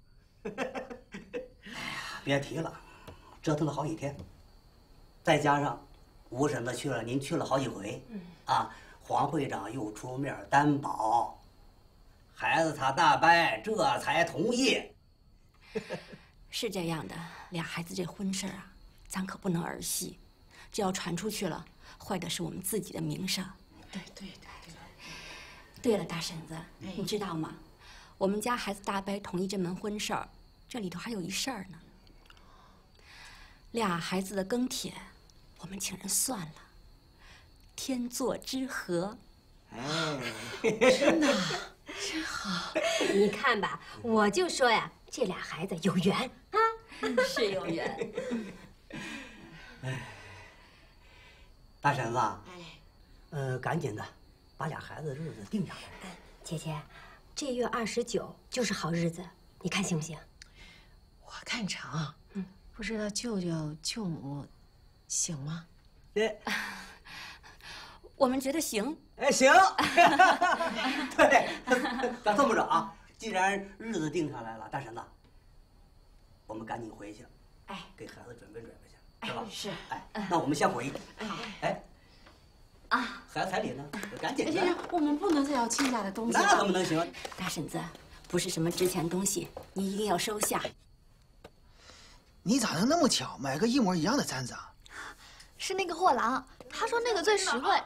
别提了，折腾了好几天，再加上吴婶子去了，您去了好几回，啊，黄会长又出面担保，孩子他大伯这才同意。 是这样的，俩孩子这婚事啊，咱可不能儿戏，这要传出去了，坏的是我们自己的名声。 对。 对了，大婶子，你知道吗？我们家孩子大伯同意这门婚事儿，这里头还有一事儿呢。俩孩子的庚帖，我们请人算了，天作之合。 哎， 真的，真好。 你看吧，我就说呀，这俩孩子有缘啊， 是有缘。 哎，大婶子，赶紧的，把俩孩子的日子定下来。 姐姐，这月29就是好日子，你看行不行？ 我看成。不知道舅舅舅母行吗？ 我们觉得行。 哎，行。对，咱这么着啊，既然日子定下来了，大婶子，我们赶紧回去， 哎， 给孩子准备准备去，是吧？ 是。 哎，那我们先回去。 好。 哎，啊，孩子彩礼呢？赶紧的。 我们不能再要亲家的东西了。 那怎么能行？ 大婶子，不是什么值钱东西，你一定要收下。 你咋能那么巧买个一模一样的簪子啊？ 是那个货郎，他说那个最实惠。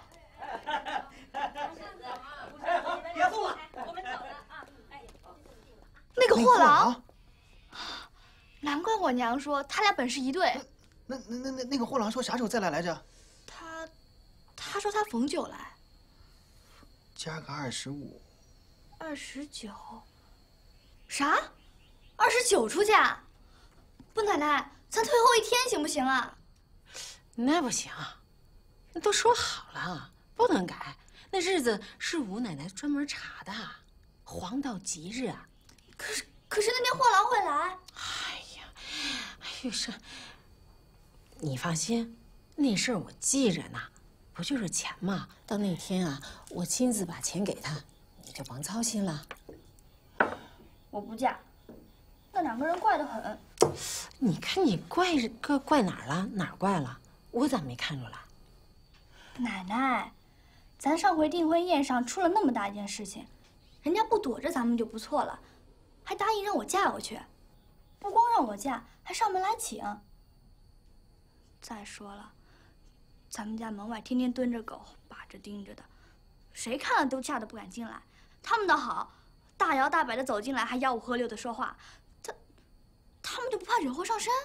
别送了，我们走了啊！ 那个货郎，难怪我娘说他俩本是一对。 那个货郎说啥时候再来着？ 他说他逢9来。 加个25。 29。啥？29出价？不，奶奶，咱退后1天行不行啊？ 那不行，那都说好了，不能改。那日子是吴奶奶专门查的，黄道吉日啊。 可是那天货郎会来。 哎呦是，你放心，那事儿我记着呢，不就是钱吗？到那天啊，我亲自把钱给他，你就甭操心了。 我不嫁，那2个人怪得很。 你看你怪哪儿了？哪儿怪了？我咋没看出来？ 奶奶，咱上回订婚宴上出了那么大一件事情，人家不躲着咱们就不错了，还答应让我嫁过去，不光让我嫁，还上门来请。再说了，咱们家门外天天蹲着狗，把着盯着的，谁看了都吓得不敢进来。他们倒好，大摇大摆的走进来，还吆五喝六的说话，他们就不怕惹祸上身？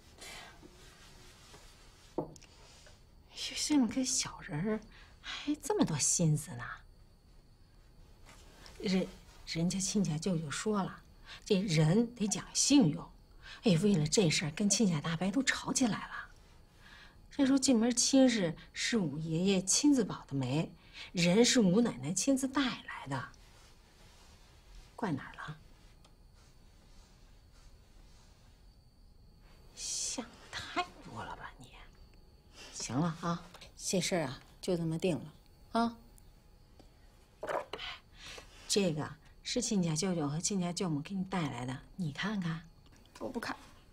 就这么个小人儿，还这么多心思呢。人家亲家舅舅说了，这人得讲信用。哎，为了这事儿跟亲家大伯都吵起来了。再说这门亲事是武爷爷亲自保的媒，人是吴奶奶亲自带来的，怪哪儿了？想太多了吧你？行了啊，这事儿啊就这么定了啊。这个是亲家舅舅和亲家舅母给你带来的，你看看。 我不看。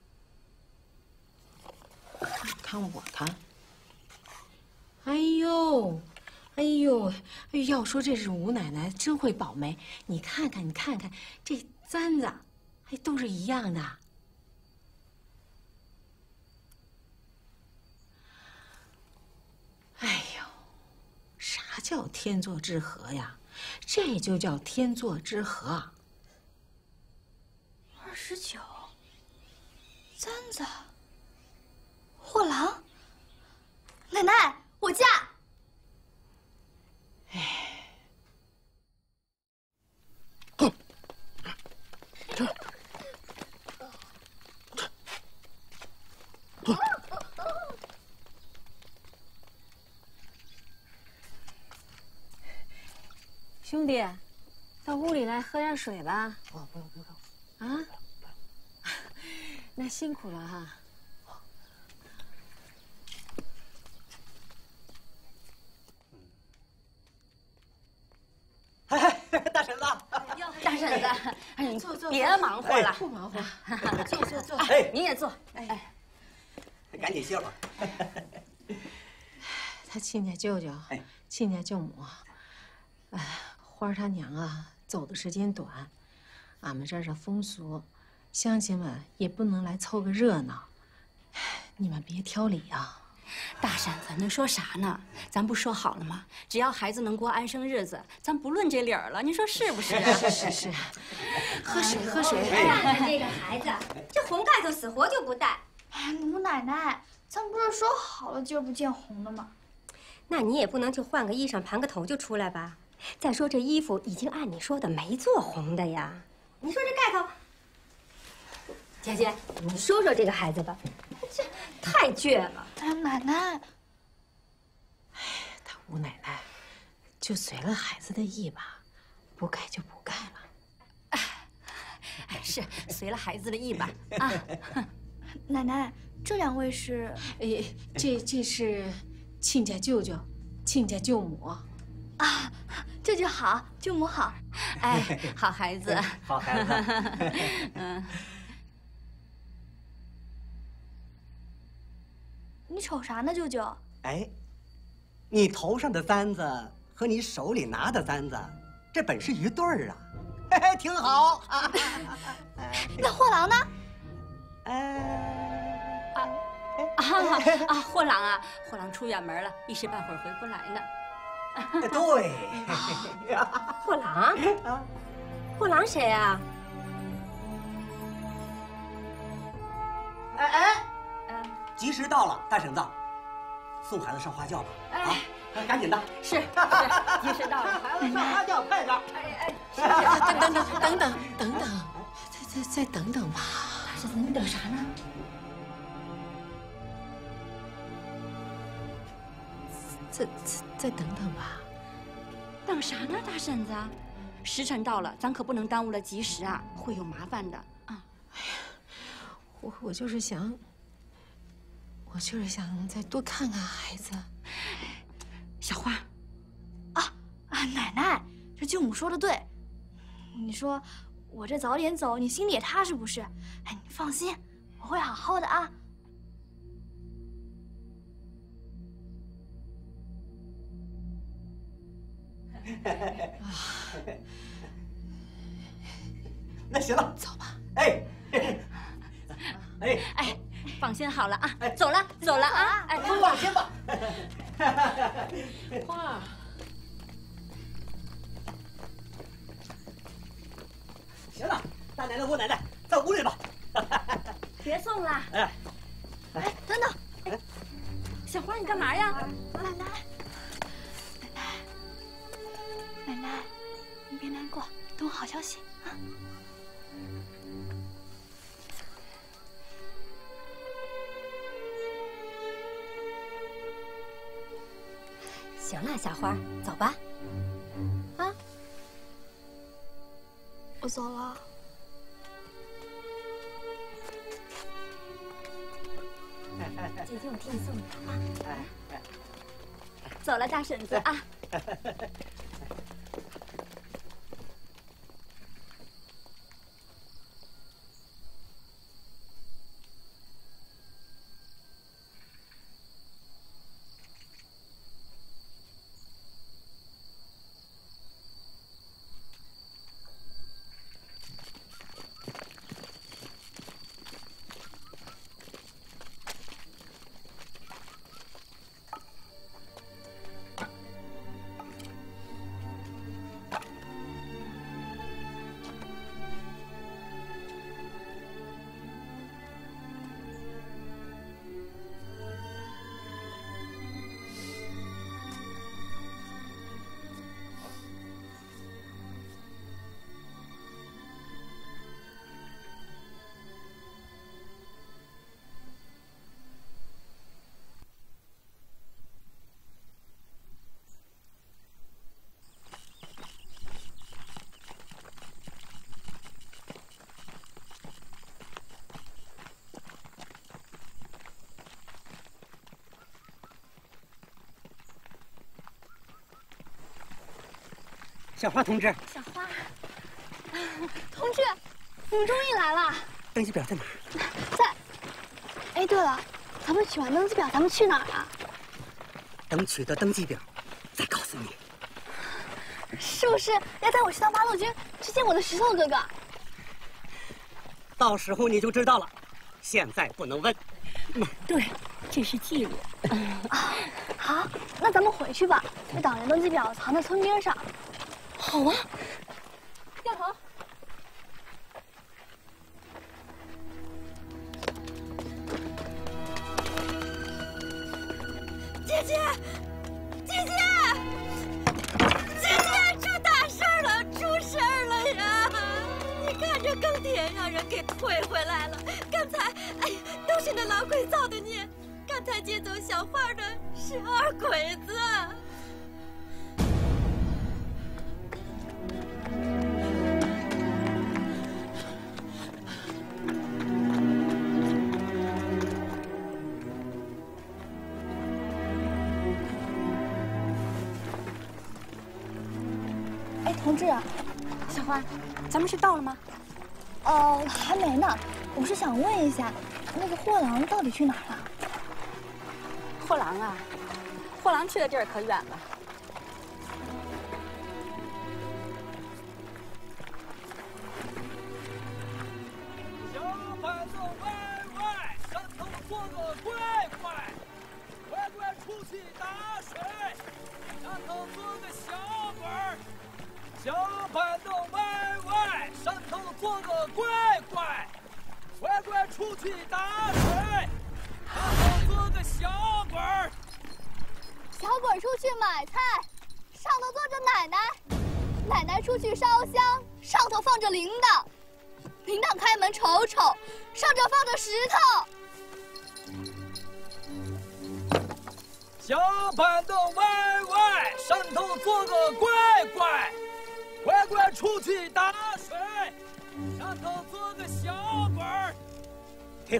看我看。哎呦，要说这是吴奶奶真会保媒，你看看这簪子，还都是一样的。哎呦，啥叫天作之合呀？这就叫天作之合。 29，簪子，货郎，奶奶，我嫁。 兄弟，到屋里来喝点水吧。 不用。 啊？那辛苦了哈。 坐， 别忙活了， 不忙活，坐。 哎，你也坐。哎， 赶紧歇会儿。 他亲家舅舅，亲家舅母，花儿他娘啊，走的时间短，俺们这儿的风俗，乡亲们也不能来凑个热闹，你们别挑理啊。 大婶子，您说啥呢？咱不说好了吗？只要孩子能过安生日子，咱不论这理儿了。您说是不是？ 是。喝水。 看看这个孩子，这红盖头死活就不戴。 哎，吴奶奶，咱不是说好了今儿不见红的吗？ 那你也不能就换个衣裳盘个头就出来吧？再说这衣服已经按你说的没做红的呀。你说这盖头，姐姐，你说说这个孩子吧，这太倔了。 哎，奶奶， 他吴奶奶就随了孩子的意吧，不改就不改了。 哎，是随了孩子的意吧？啊， 奶奶，这两位是？ 这是亲家舅舅，亲家舅母。 啊，舅舅好，舅母好。 哎，好孩子， 好孩子。 嗯。 你瞅啥呢，舅舅？ 哎，你头上的簪子和你手里拿的簪子，这本是一对儿啊，嘿嘿，挺好。 那货郎呢？ 货郎啊，货郎出远门了，一时半会儿回不来呢。 对， 货郎，货郎谁呀？ 吉时到了，大婶子，送孩子上花轿吧。啊，赶紧的。 是，吉时到了， 孩子上花轿，快点。 等等，再等等吧。 大婶子，你等啥呢？ 再等等吧。 等啥呢，大婶子？时辰到了，咱可不能耽误了吉时啊，会有麻烦的啊。 哎呀，我就是想再多看看孩子。 小花， 奶奶，这舅母说的对。你说我这早点走，你心里也踏实不是？哎，你放心，我会好好的啊。 那行了， 走吧。 哎，放心好了啊，走了啊，哎， 放心吧。 花儿， 行了，大奶奶、吴奶奶，在屋里吧。 别送了。 哎，等等， 小花，你干嘛呀？ 奶奶，你别难过，等我好消息啊。 行了，小花，走吧。啊， 我走了。 姐姐，我替你送你啊。 走了，大婶子啊。 小花同志， 小花，同志， 你们终于来了。 登记表在哪儿？ 在。哎，对了，咱们取完登记表，咱们去哪儿啊？ 等取得登记表，再告诉你。 是不是要带我去趟八路军，去见我的石头哥哥？ 到时候你就知道了，现在不能问。 对，这是记录。 好，那咱们回去吧。这党员登记表藏在村边上。 好啊。 掉头。 姐姐，姐姐，姐姐，出大事了，出事儿了呀！你看这耕田让人给退回来了，刚才，哎呀，都是那老鬼造的孽。刚才劫走小花的是二鬼子。 同志， 小花，咱们是到了吗？ 还没呢。我是想问一下，那个货郎到底去哪儿了？ 货郎啊，货郎去的地儿可远了。 小板凳歪歪，山头坐个乖乖，乖乖出去打水，山头做个小本儿。小板凳歪歪，山头坐个乖乖，乖乖出去打水，山头做个小本儿。 小本出去买菜，上头坐着奶奶，奶奶出去烧香，上头放着铃铛，铃铛开门瞅瞅，上头放着石头。 小板凳歪歪，山头坐个乖乖，乖乖出去打水，山头做个小本儿。 停。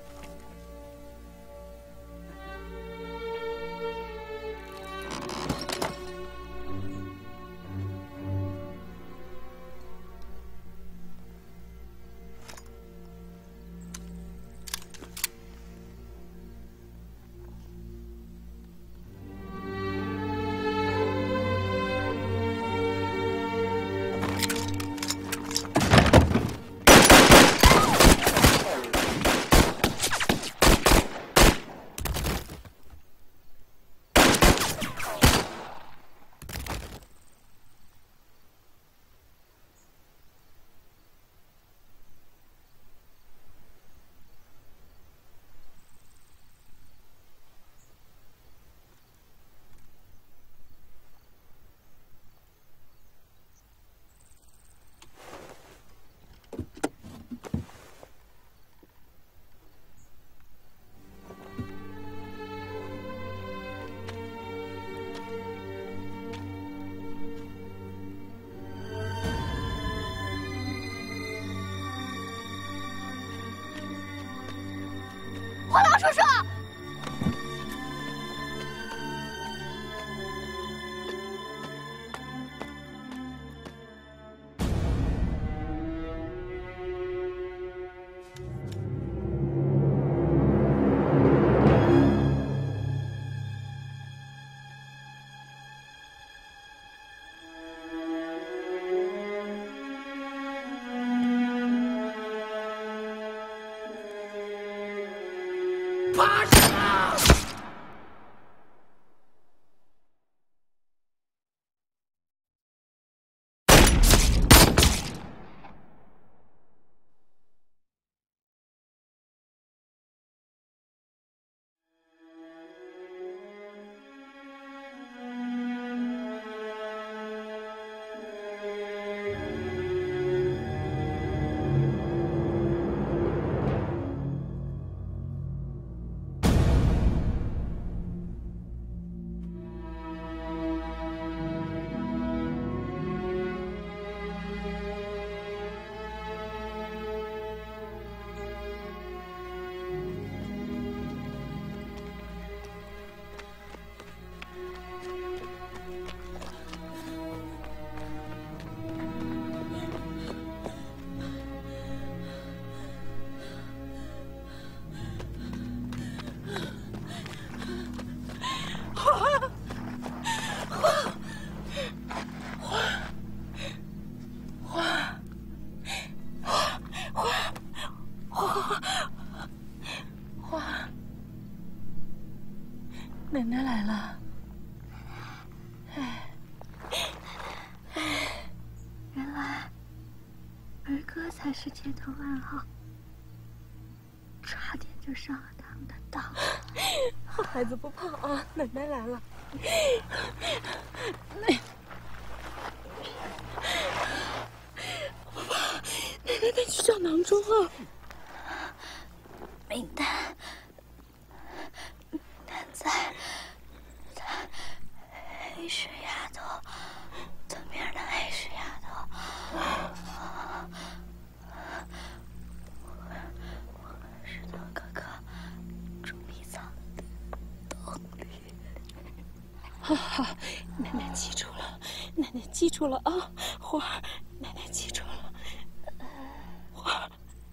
货郎叔叔， 爬上！ 奶奶来了。 原来儿歌才是街头暗号，差点就上了他们的当。 好孩子不怕啊，奶奶来了。不怕，奶奶带去找囊中啊。 名单在黑水丫头对面的黑水丫头。我石头哥哥捉迷藏的洞里。 好好，奶奶记住了，奶奶记住了啊，花儿，奶奶记住了，花儿。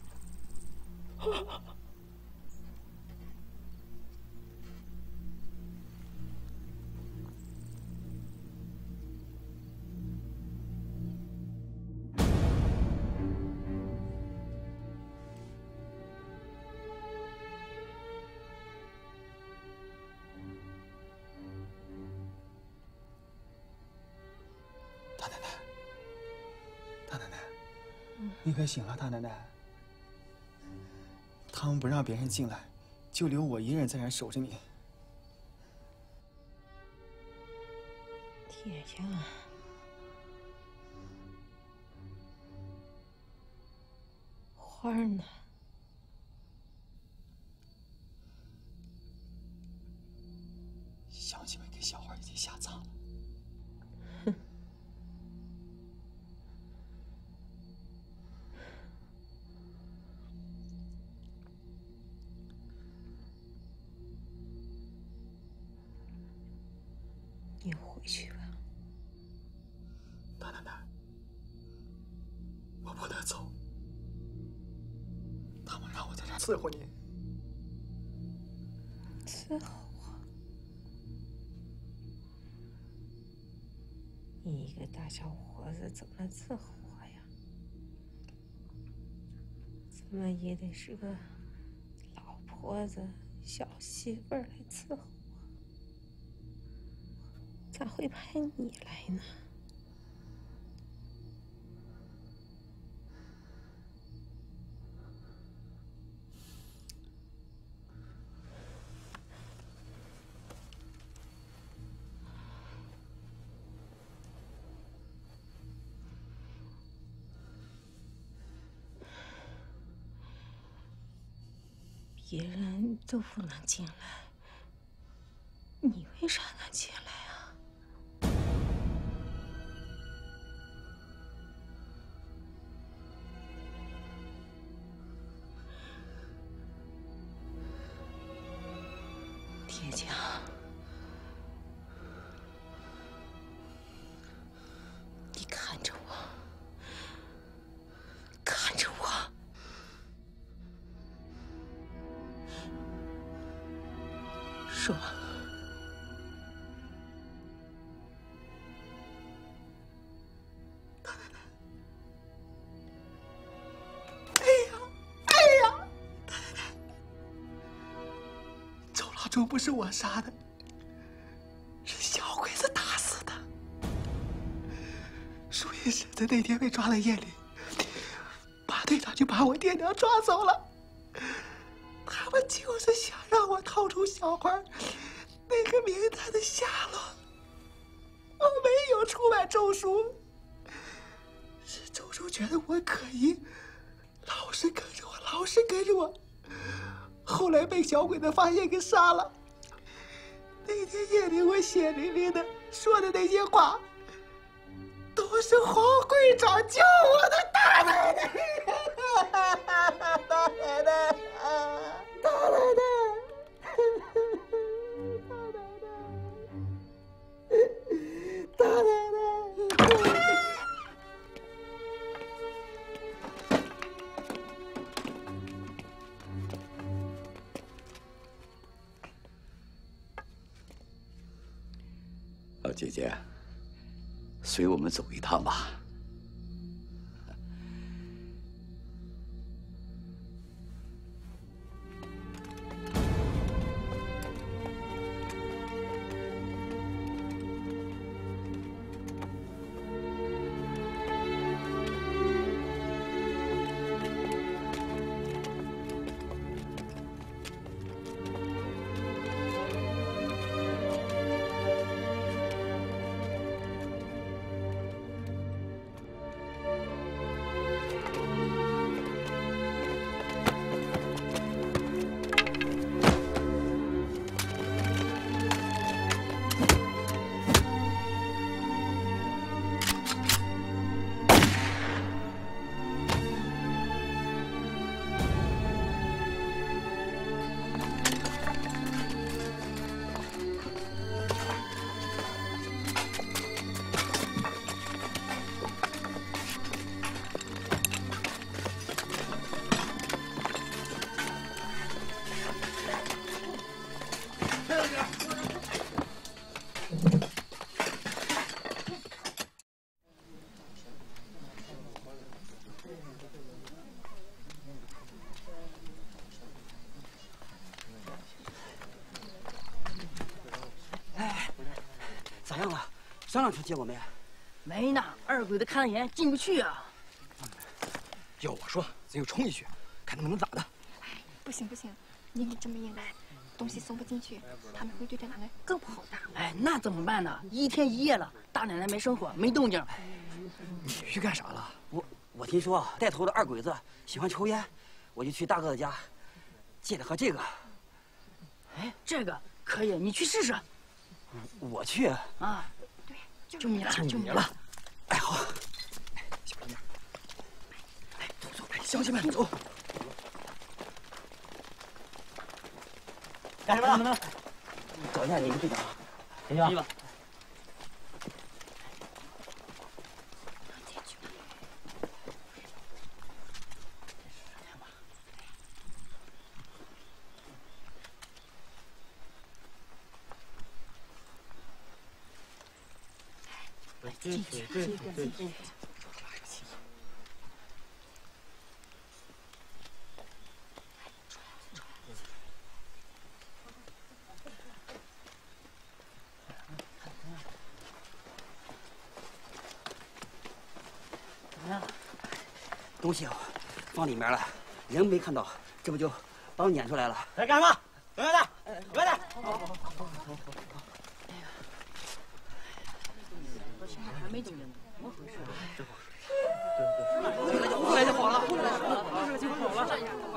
大奶奶，大奶奶，你可醒了，大奶奶。他们不让别人进来，就留我一人在这守着你。 铁匠，花儿呢？ 乡亲们给小花已经下葬了。 哼。你回去吧。 大奶奶，我不能走。他们让我在这伺候你。 伺候我？你一个大小伙子怎么伺候我呀？怎么也得是个老婆子、小媳妇儿来伺候我。咋会派你来呢？别人都不能进来，你为啥能进来啊？铁匠，你看着我，看着我。说， 大奶奶，哎呀，大奶奶，周老忠不是我杀的，是小鬼子打死的。树叶婶子那天被抓了夜里，马队长就把我爹娘抓走了。他们就是想让我套出小花那个名单的下落。我没有出卖周叔，是周叔觉得我可疑，老是跟着我，后来被小鬼子发现给杀了。那天夜里我血淋淋的说的那些话，都是黄会长教我的。大奶奶，大奶奶。大奶奶，大奶奶， 老姐姐，随我们走一趟吧。 商量去结果没？ 没呢，二鬼子看得严，进不去啊。 要我说，咱就冲进去，看他们能咋的。 哎，不行不行，你这么硬来，东西送不进去，他们会对这奶奶更不好的。 哎，那怎么办呢？一天一夜了，大奶奶没生火，没动静。 你去干啥了？ 我听说带头的二鬼子喜欢抽烟，我就去大哥的家借了盒这个。 哎，这个可以，你去试试。 我去啊？ 对， 就你了， 就你了。 哎，好。 小姑娘，来，走走，乡亲们走。 干什么呢？找一下你们队长，行吧？吧。 进去。怎么样？ 东西放里面了，人没看到，这不就把我撵出来了？ 来干什么？回来，回来！ 还没动静呢，怎么回事？ 出来就好了， 就好了。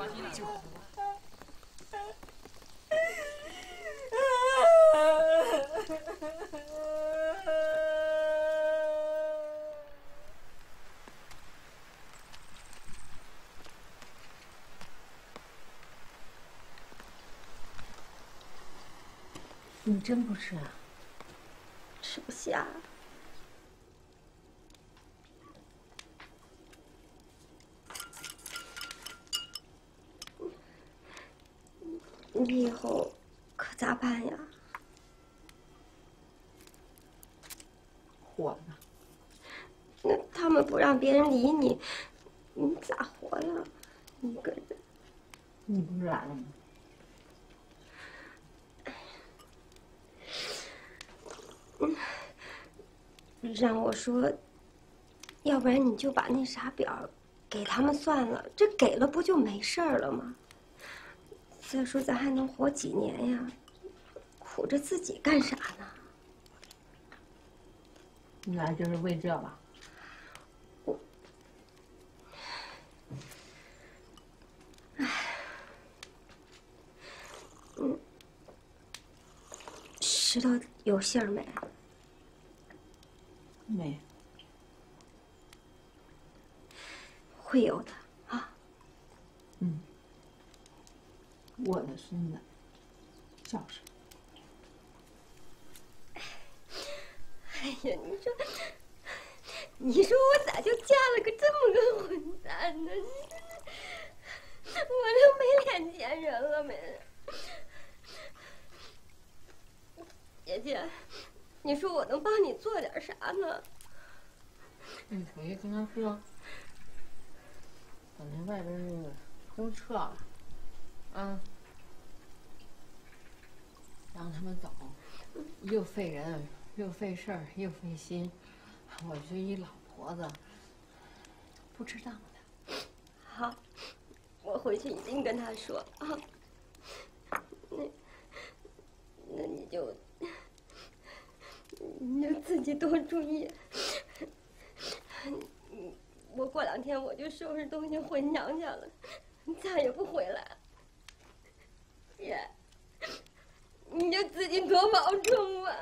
你真不吃啊？ 吃不下。你以后可咋办呀？ 活呢？ 那他们不让别人理你，你咋活呀？一个人。 你不是来了吗？ 让我说，要不然你就把那啥表给他们算了，这给了不就没事儿了吗？再说咱还能活几年呀？苦着自己干啥呢？ 你来就是为这吧？石头有信儿没？ 没。 会有的啊。 嗯。我的孙子孝顺。 哎呀，你说我咋就嫁了个这么个混蛋呢？我都没脸见人了没？姐姐，你说我能帮你做点啥呢？ 你回去跟他说，把那外边那个都撤了，啊，让他们走，又费人，又费事儿，又费心。我就一老婆子，不值当的。 好，我回去一定跟他说啊。那你就自己多注意。我过2天我就收拾东西回娘家了，再也不回来。姐，你就自己多保重吧。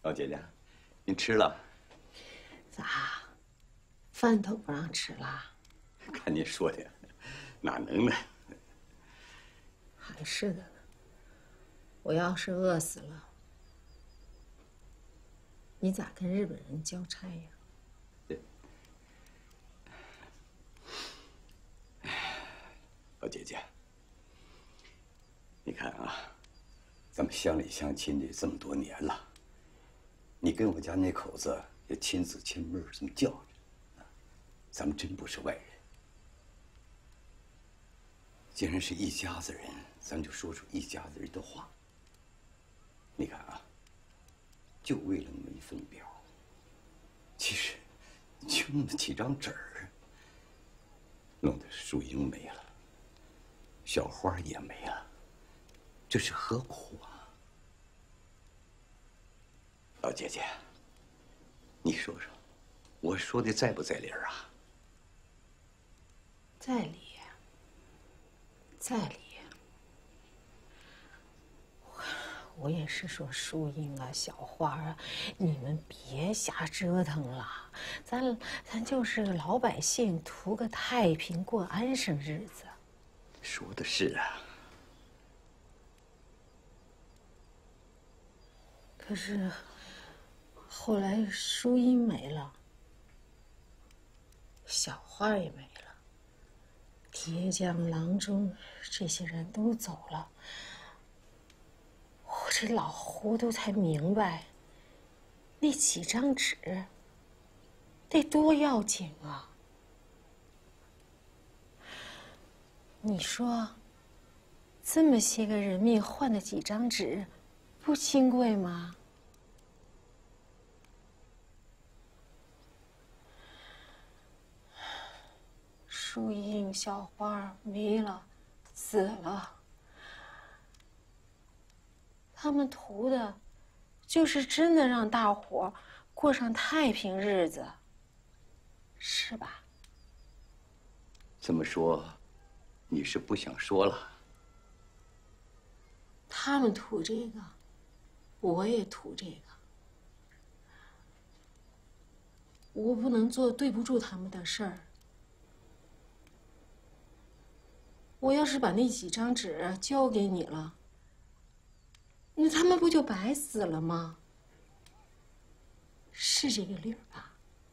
老姐姐，您吃了？ 咋，饭都不让吃了？ 看您说的，哪能呢？ 还是的呢。我要是饿死了，你咋跟日本人交差呀？ 老姐姐，你看啊，咱们乡里乡亲的这么多年了，你跟我家那口子也亲子亲妹儿这么叫着，咱们真不是外人。既然是一家子人，咱就说出一家子人的话。你看啊，就为了那么一份表，其实就那么几张纸儿，弄得树英没了，小花也没了，这是何苦啊？老姐姐，你说说，我说的在不在理儿啊？ 在理，在理。我也是说，树英啊，小花啊，你们别瞎折腾了，咱就是个老百姓，图个太平，过安生日子。 说的是啊。 可是后来淑英没了，小花也没了，铁匠、郎中这些人都走了，我这老糊涂才明白，那几张纸得多要紧啊！你说，这么些个人命换的几张纸，不金贵吗？树英、小花没了，死了。他们图的，就是真的让大伙过上太平日子，是吧？ 这么说，你是不想说了？ 他们图这个，我也图这个。我不能做对不住他们的事儿。我要是把那几张纸交给你了，那他们不就白死了吗？是这个理儿吧？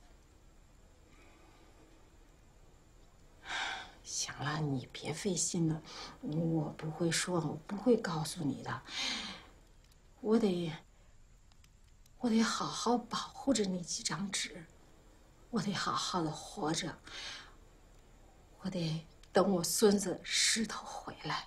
行了，你别费心了，我不会说，我不会告诉你的。我得好好保护着那几张纸，我得好好的活着，我得等我孙子石头回来。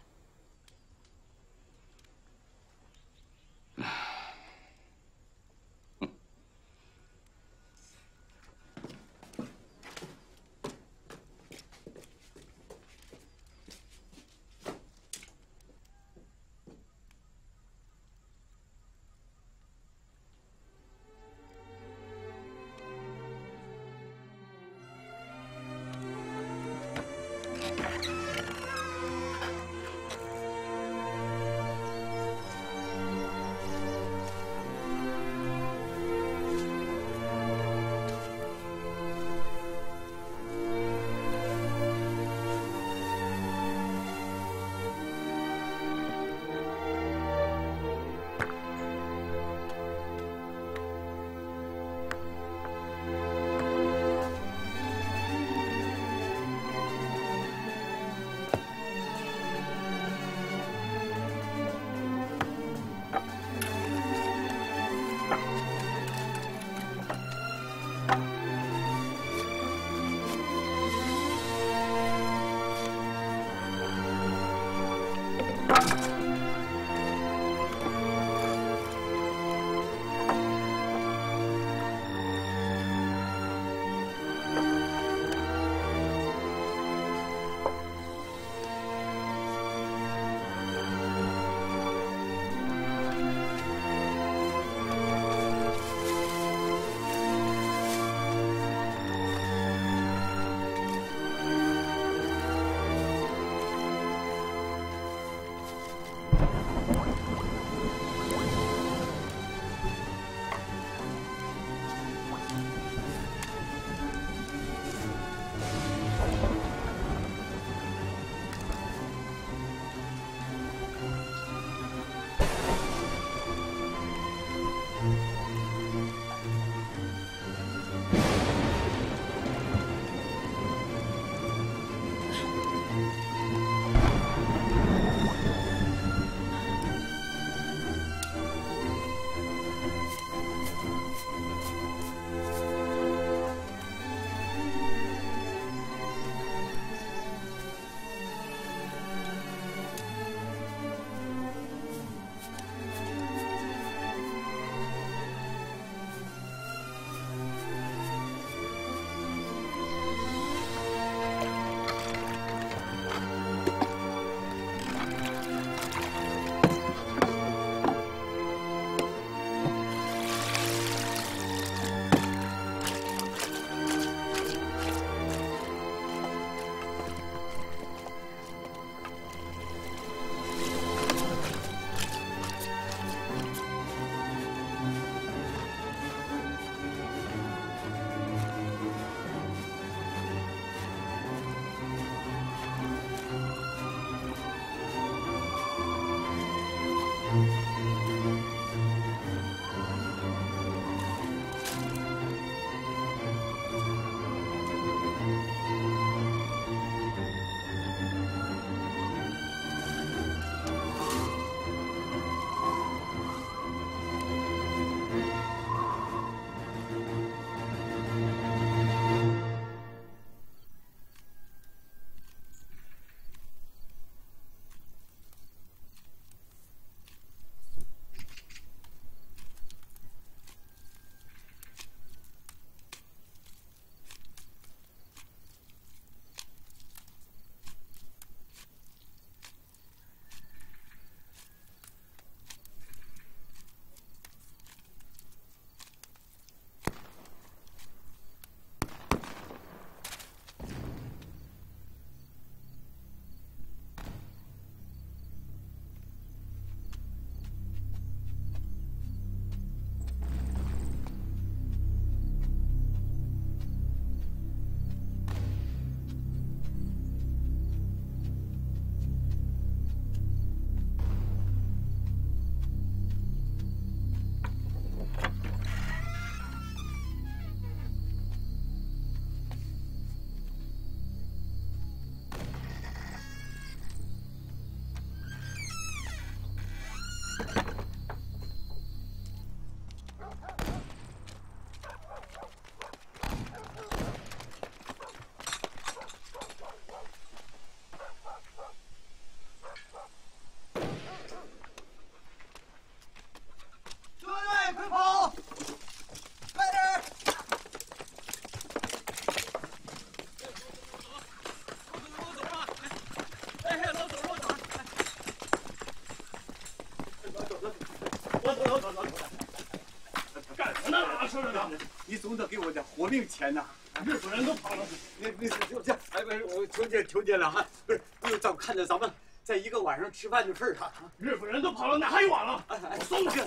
干什么呢？说说你总得给我点活命钱呐！日本人都跑了，我求见了哈！不是，咱看着咱们在一个晚上吃饭的份上，日本人都跑了，哪还有我了？我送去。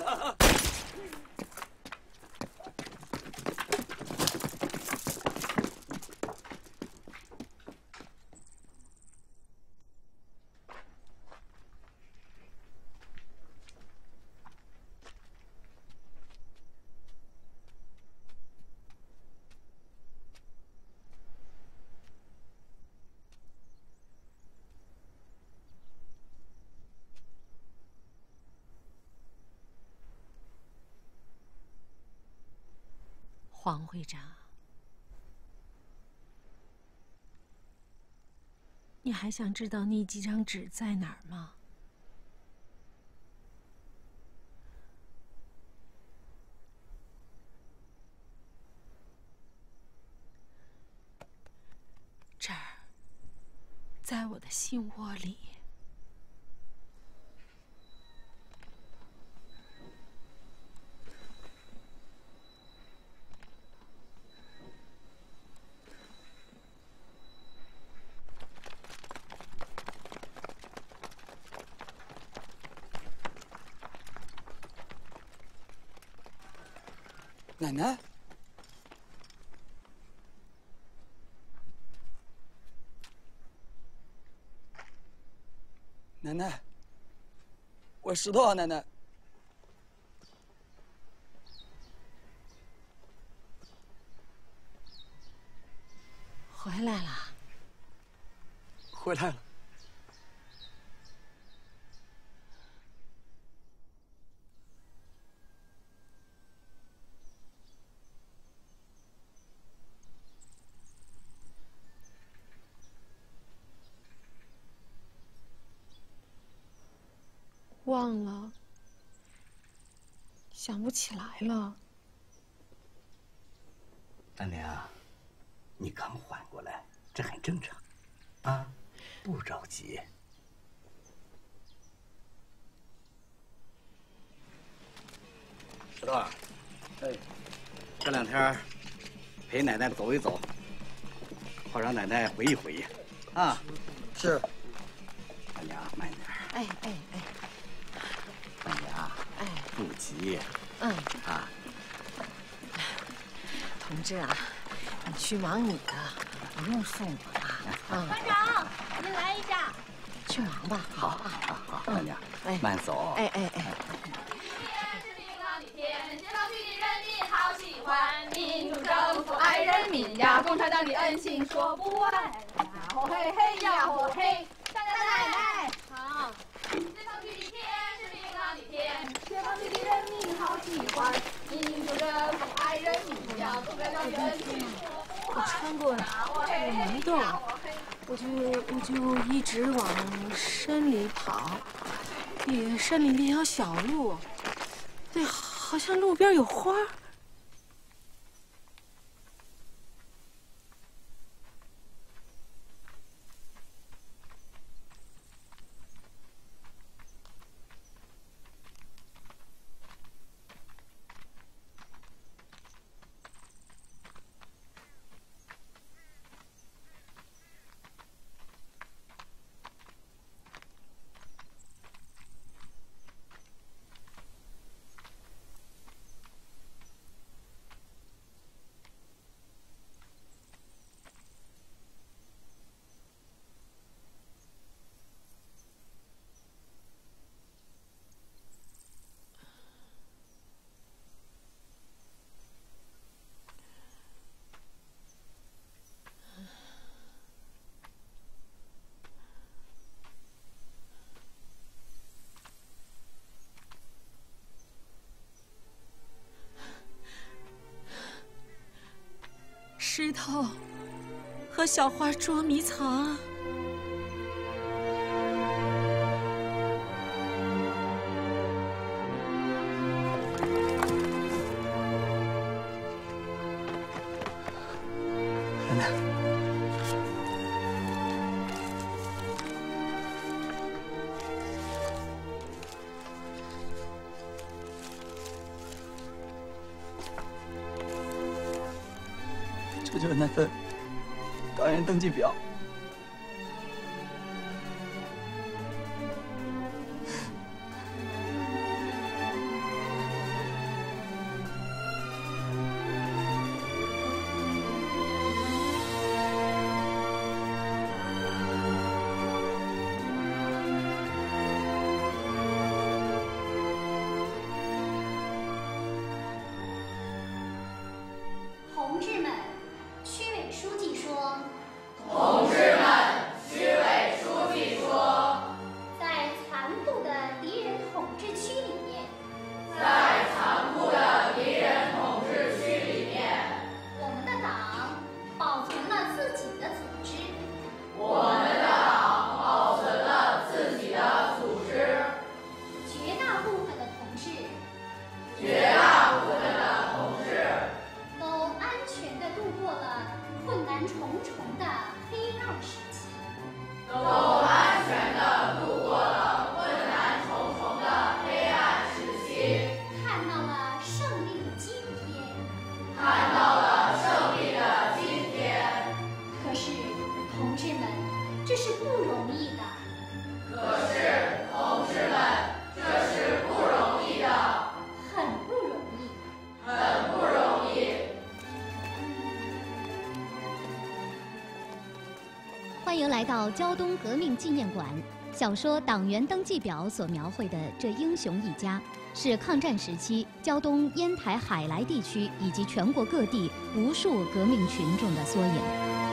黄会长，你还想知道那几张纸在哪儿吗？这儿，在我的心窝里。 奶奶，奶奶，我石头啊，奶奶。 回来了。 回来了。 忘了，想不起来了。 丹娘，你刚缓过来，这很正常，啊，不着急。石头，哎，这两天陪奶奶走一走，好让奶奶回忆回忆，啊。 是。 丹娘，慢点。 哎。 丹娘，不急。啊。 同志啊，你去忙你的，不用送我了。 班长，您来一下。 去忙吧。 好，丹娘，慢走。 哎。 民主政府爱人民呀，共产党的恩情说不完呀！吼嘿嘿呀，吼嘿！大奶奶好。解放区的天是明朗的天，解放区的人民好喜欢。民主政府爱人民呀，共产党的恩情说不完。 我穿过这个门洞，我就一直往山里跑，山里那条小路，对，好像路边有花。石头和小花捉迷藏。 奶奶， 这就是那份党员登记表。 同志们，区委书记说。 同志们，区委书记说， 在残酷的敌人统治区里面， 在残酷的敌人统治区里面， 我们的党保存了自己的组织。 我们的党保存了自己的组织。 绝大部分的同志， 绝大部分的同志。 都安全地度过了困难重重的黑暗时期， 都安全地度过了困难重重的黑暗时期， 看到了胜利的今天， 看到了胜利的今天。 可是，同志们，这是不容易的。 可是，同志们，这是不容易的， 很不容易， 很不容易。 欢迎来到胶东革命纪念馆。小说《党员登记表》所描绘的这英雄一家，是抗战时期胶东烟台海来地区以及全国各地无数革命群众的缩影。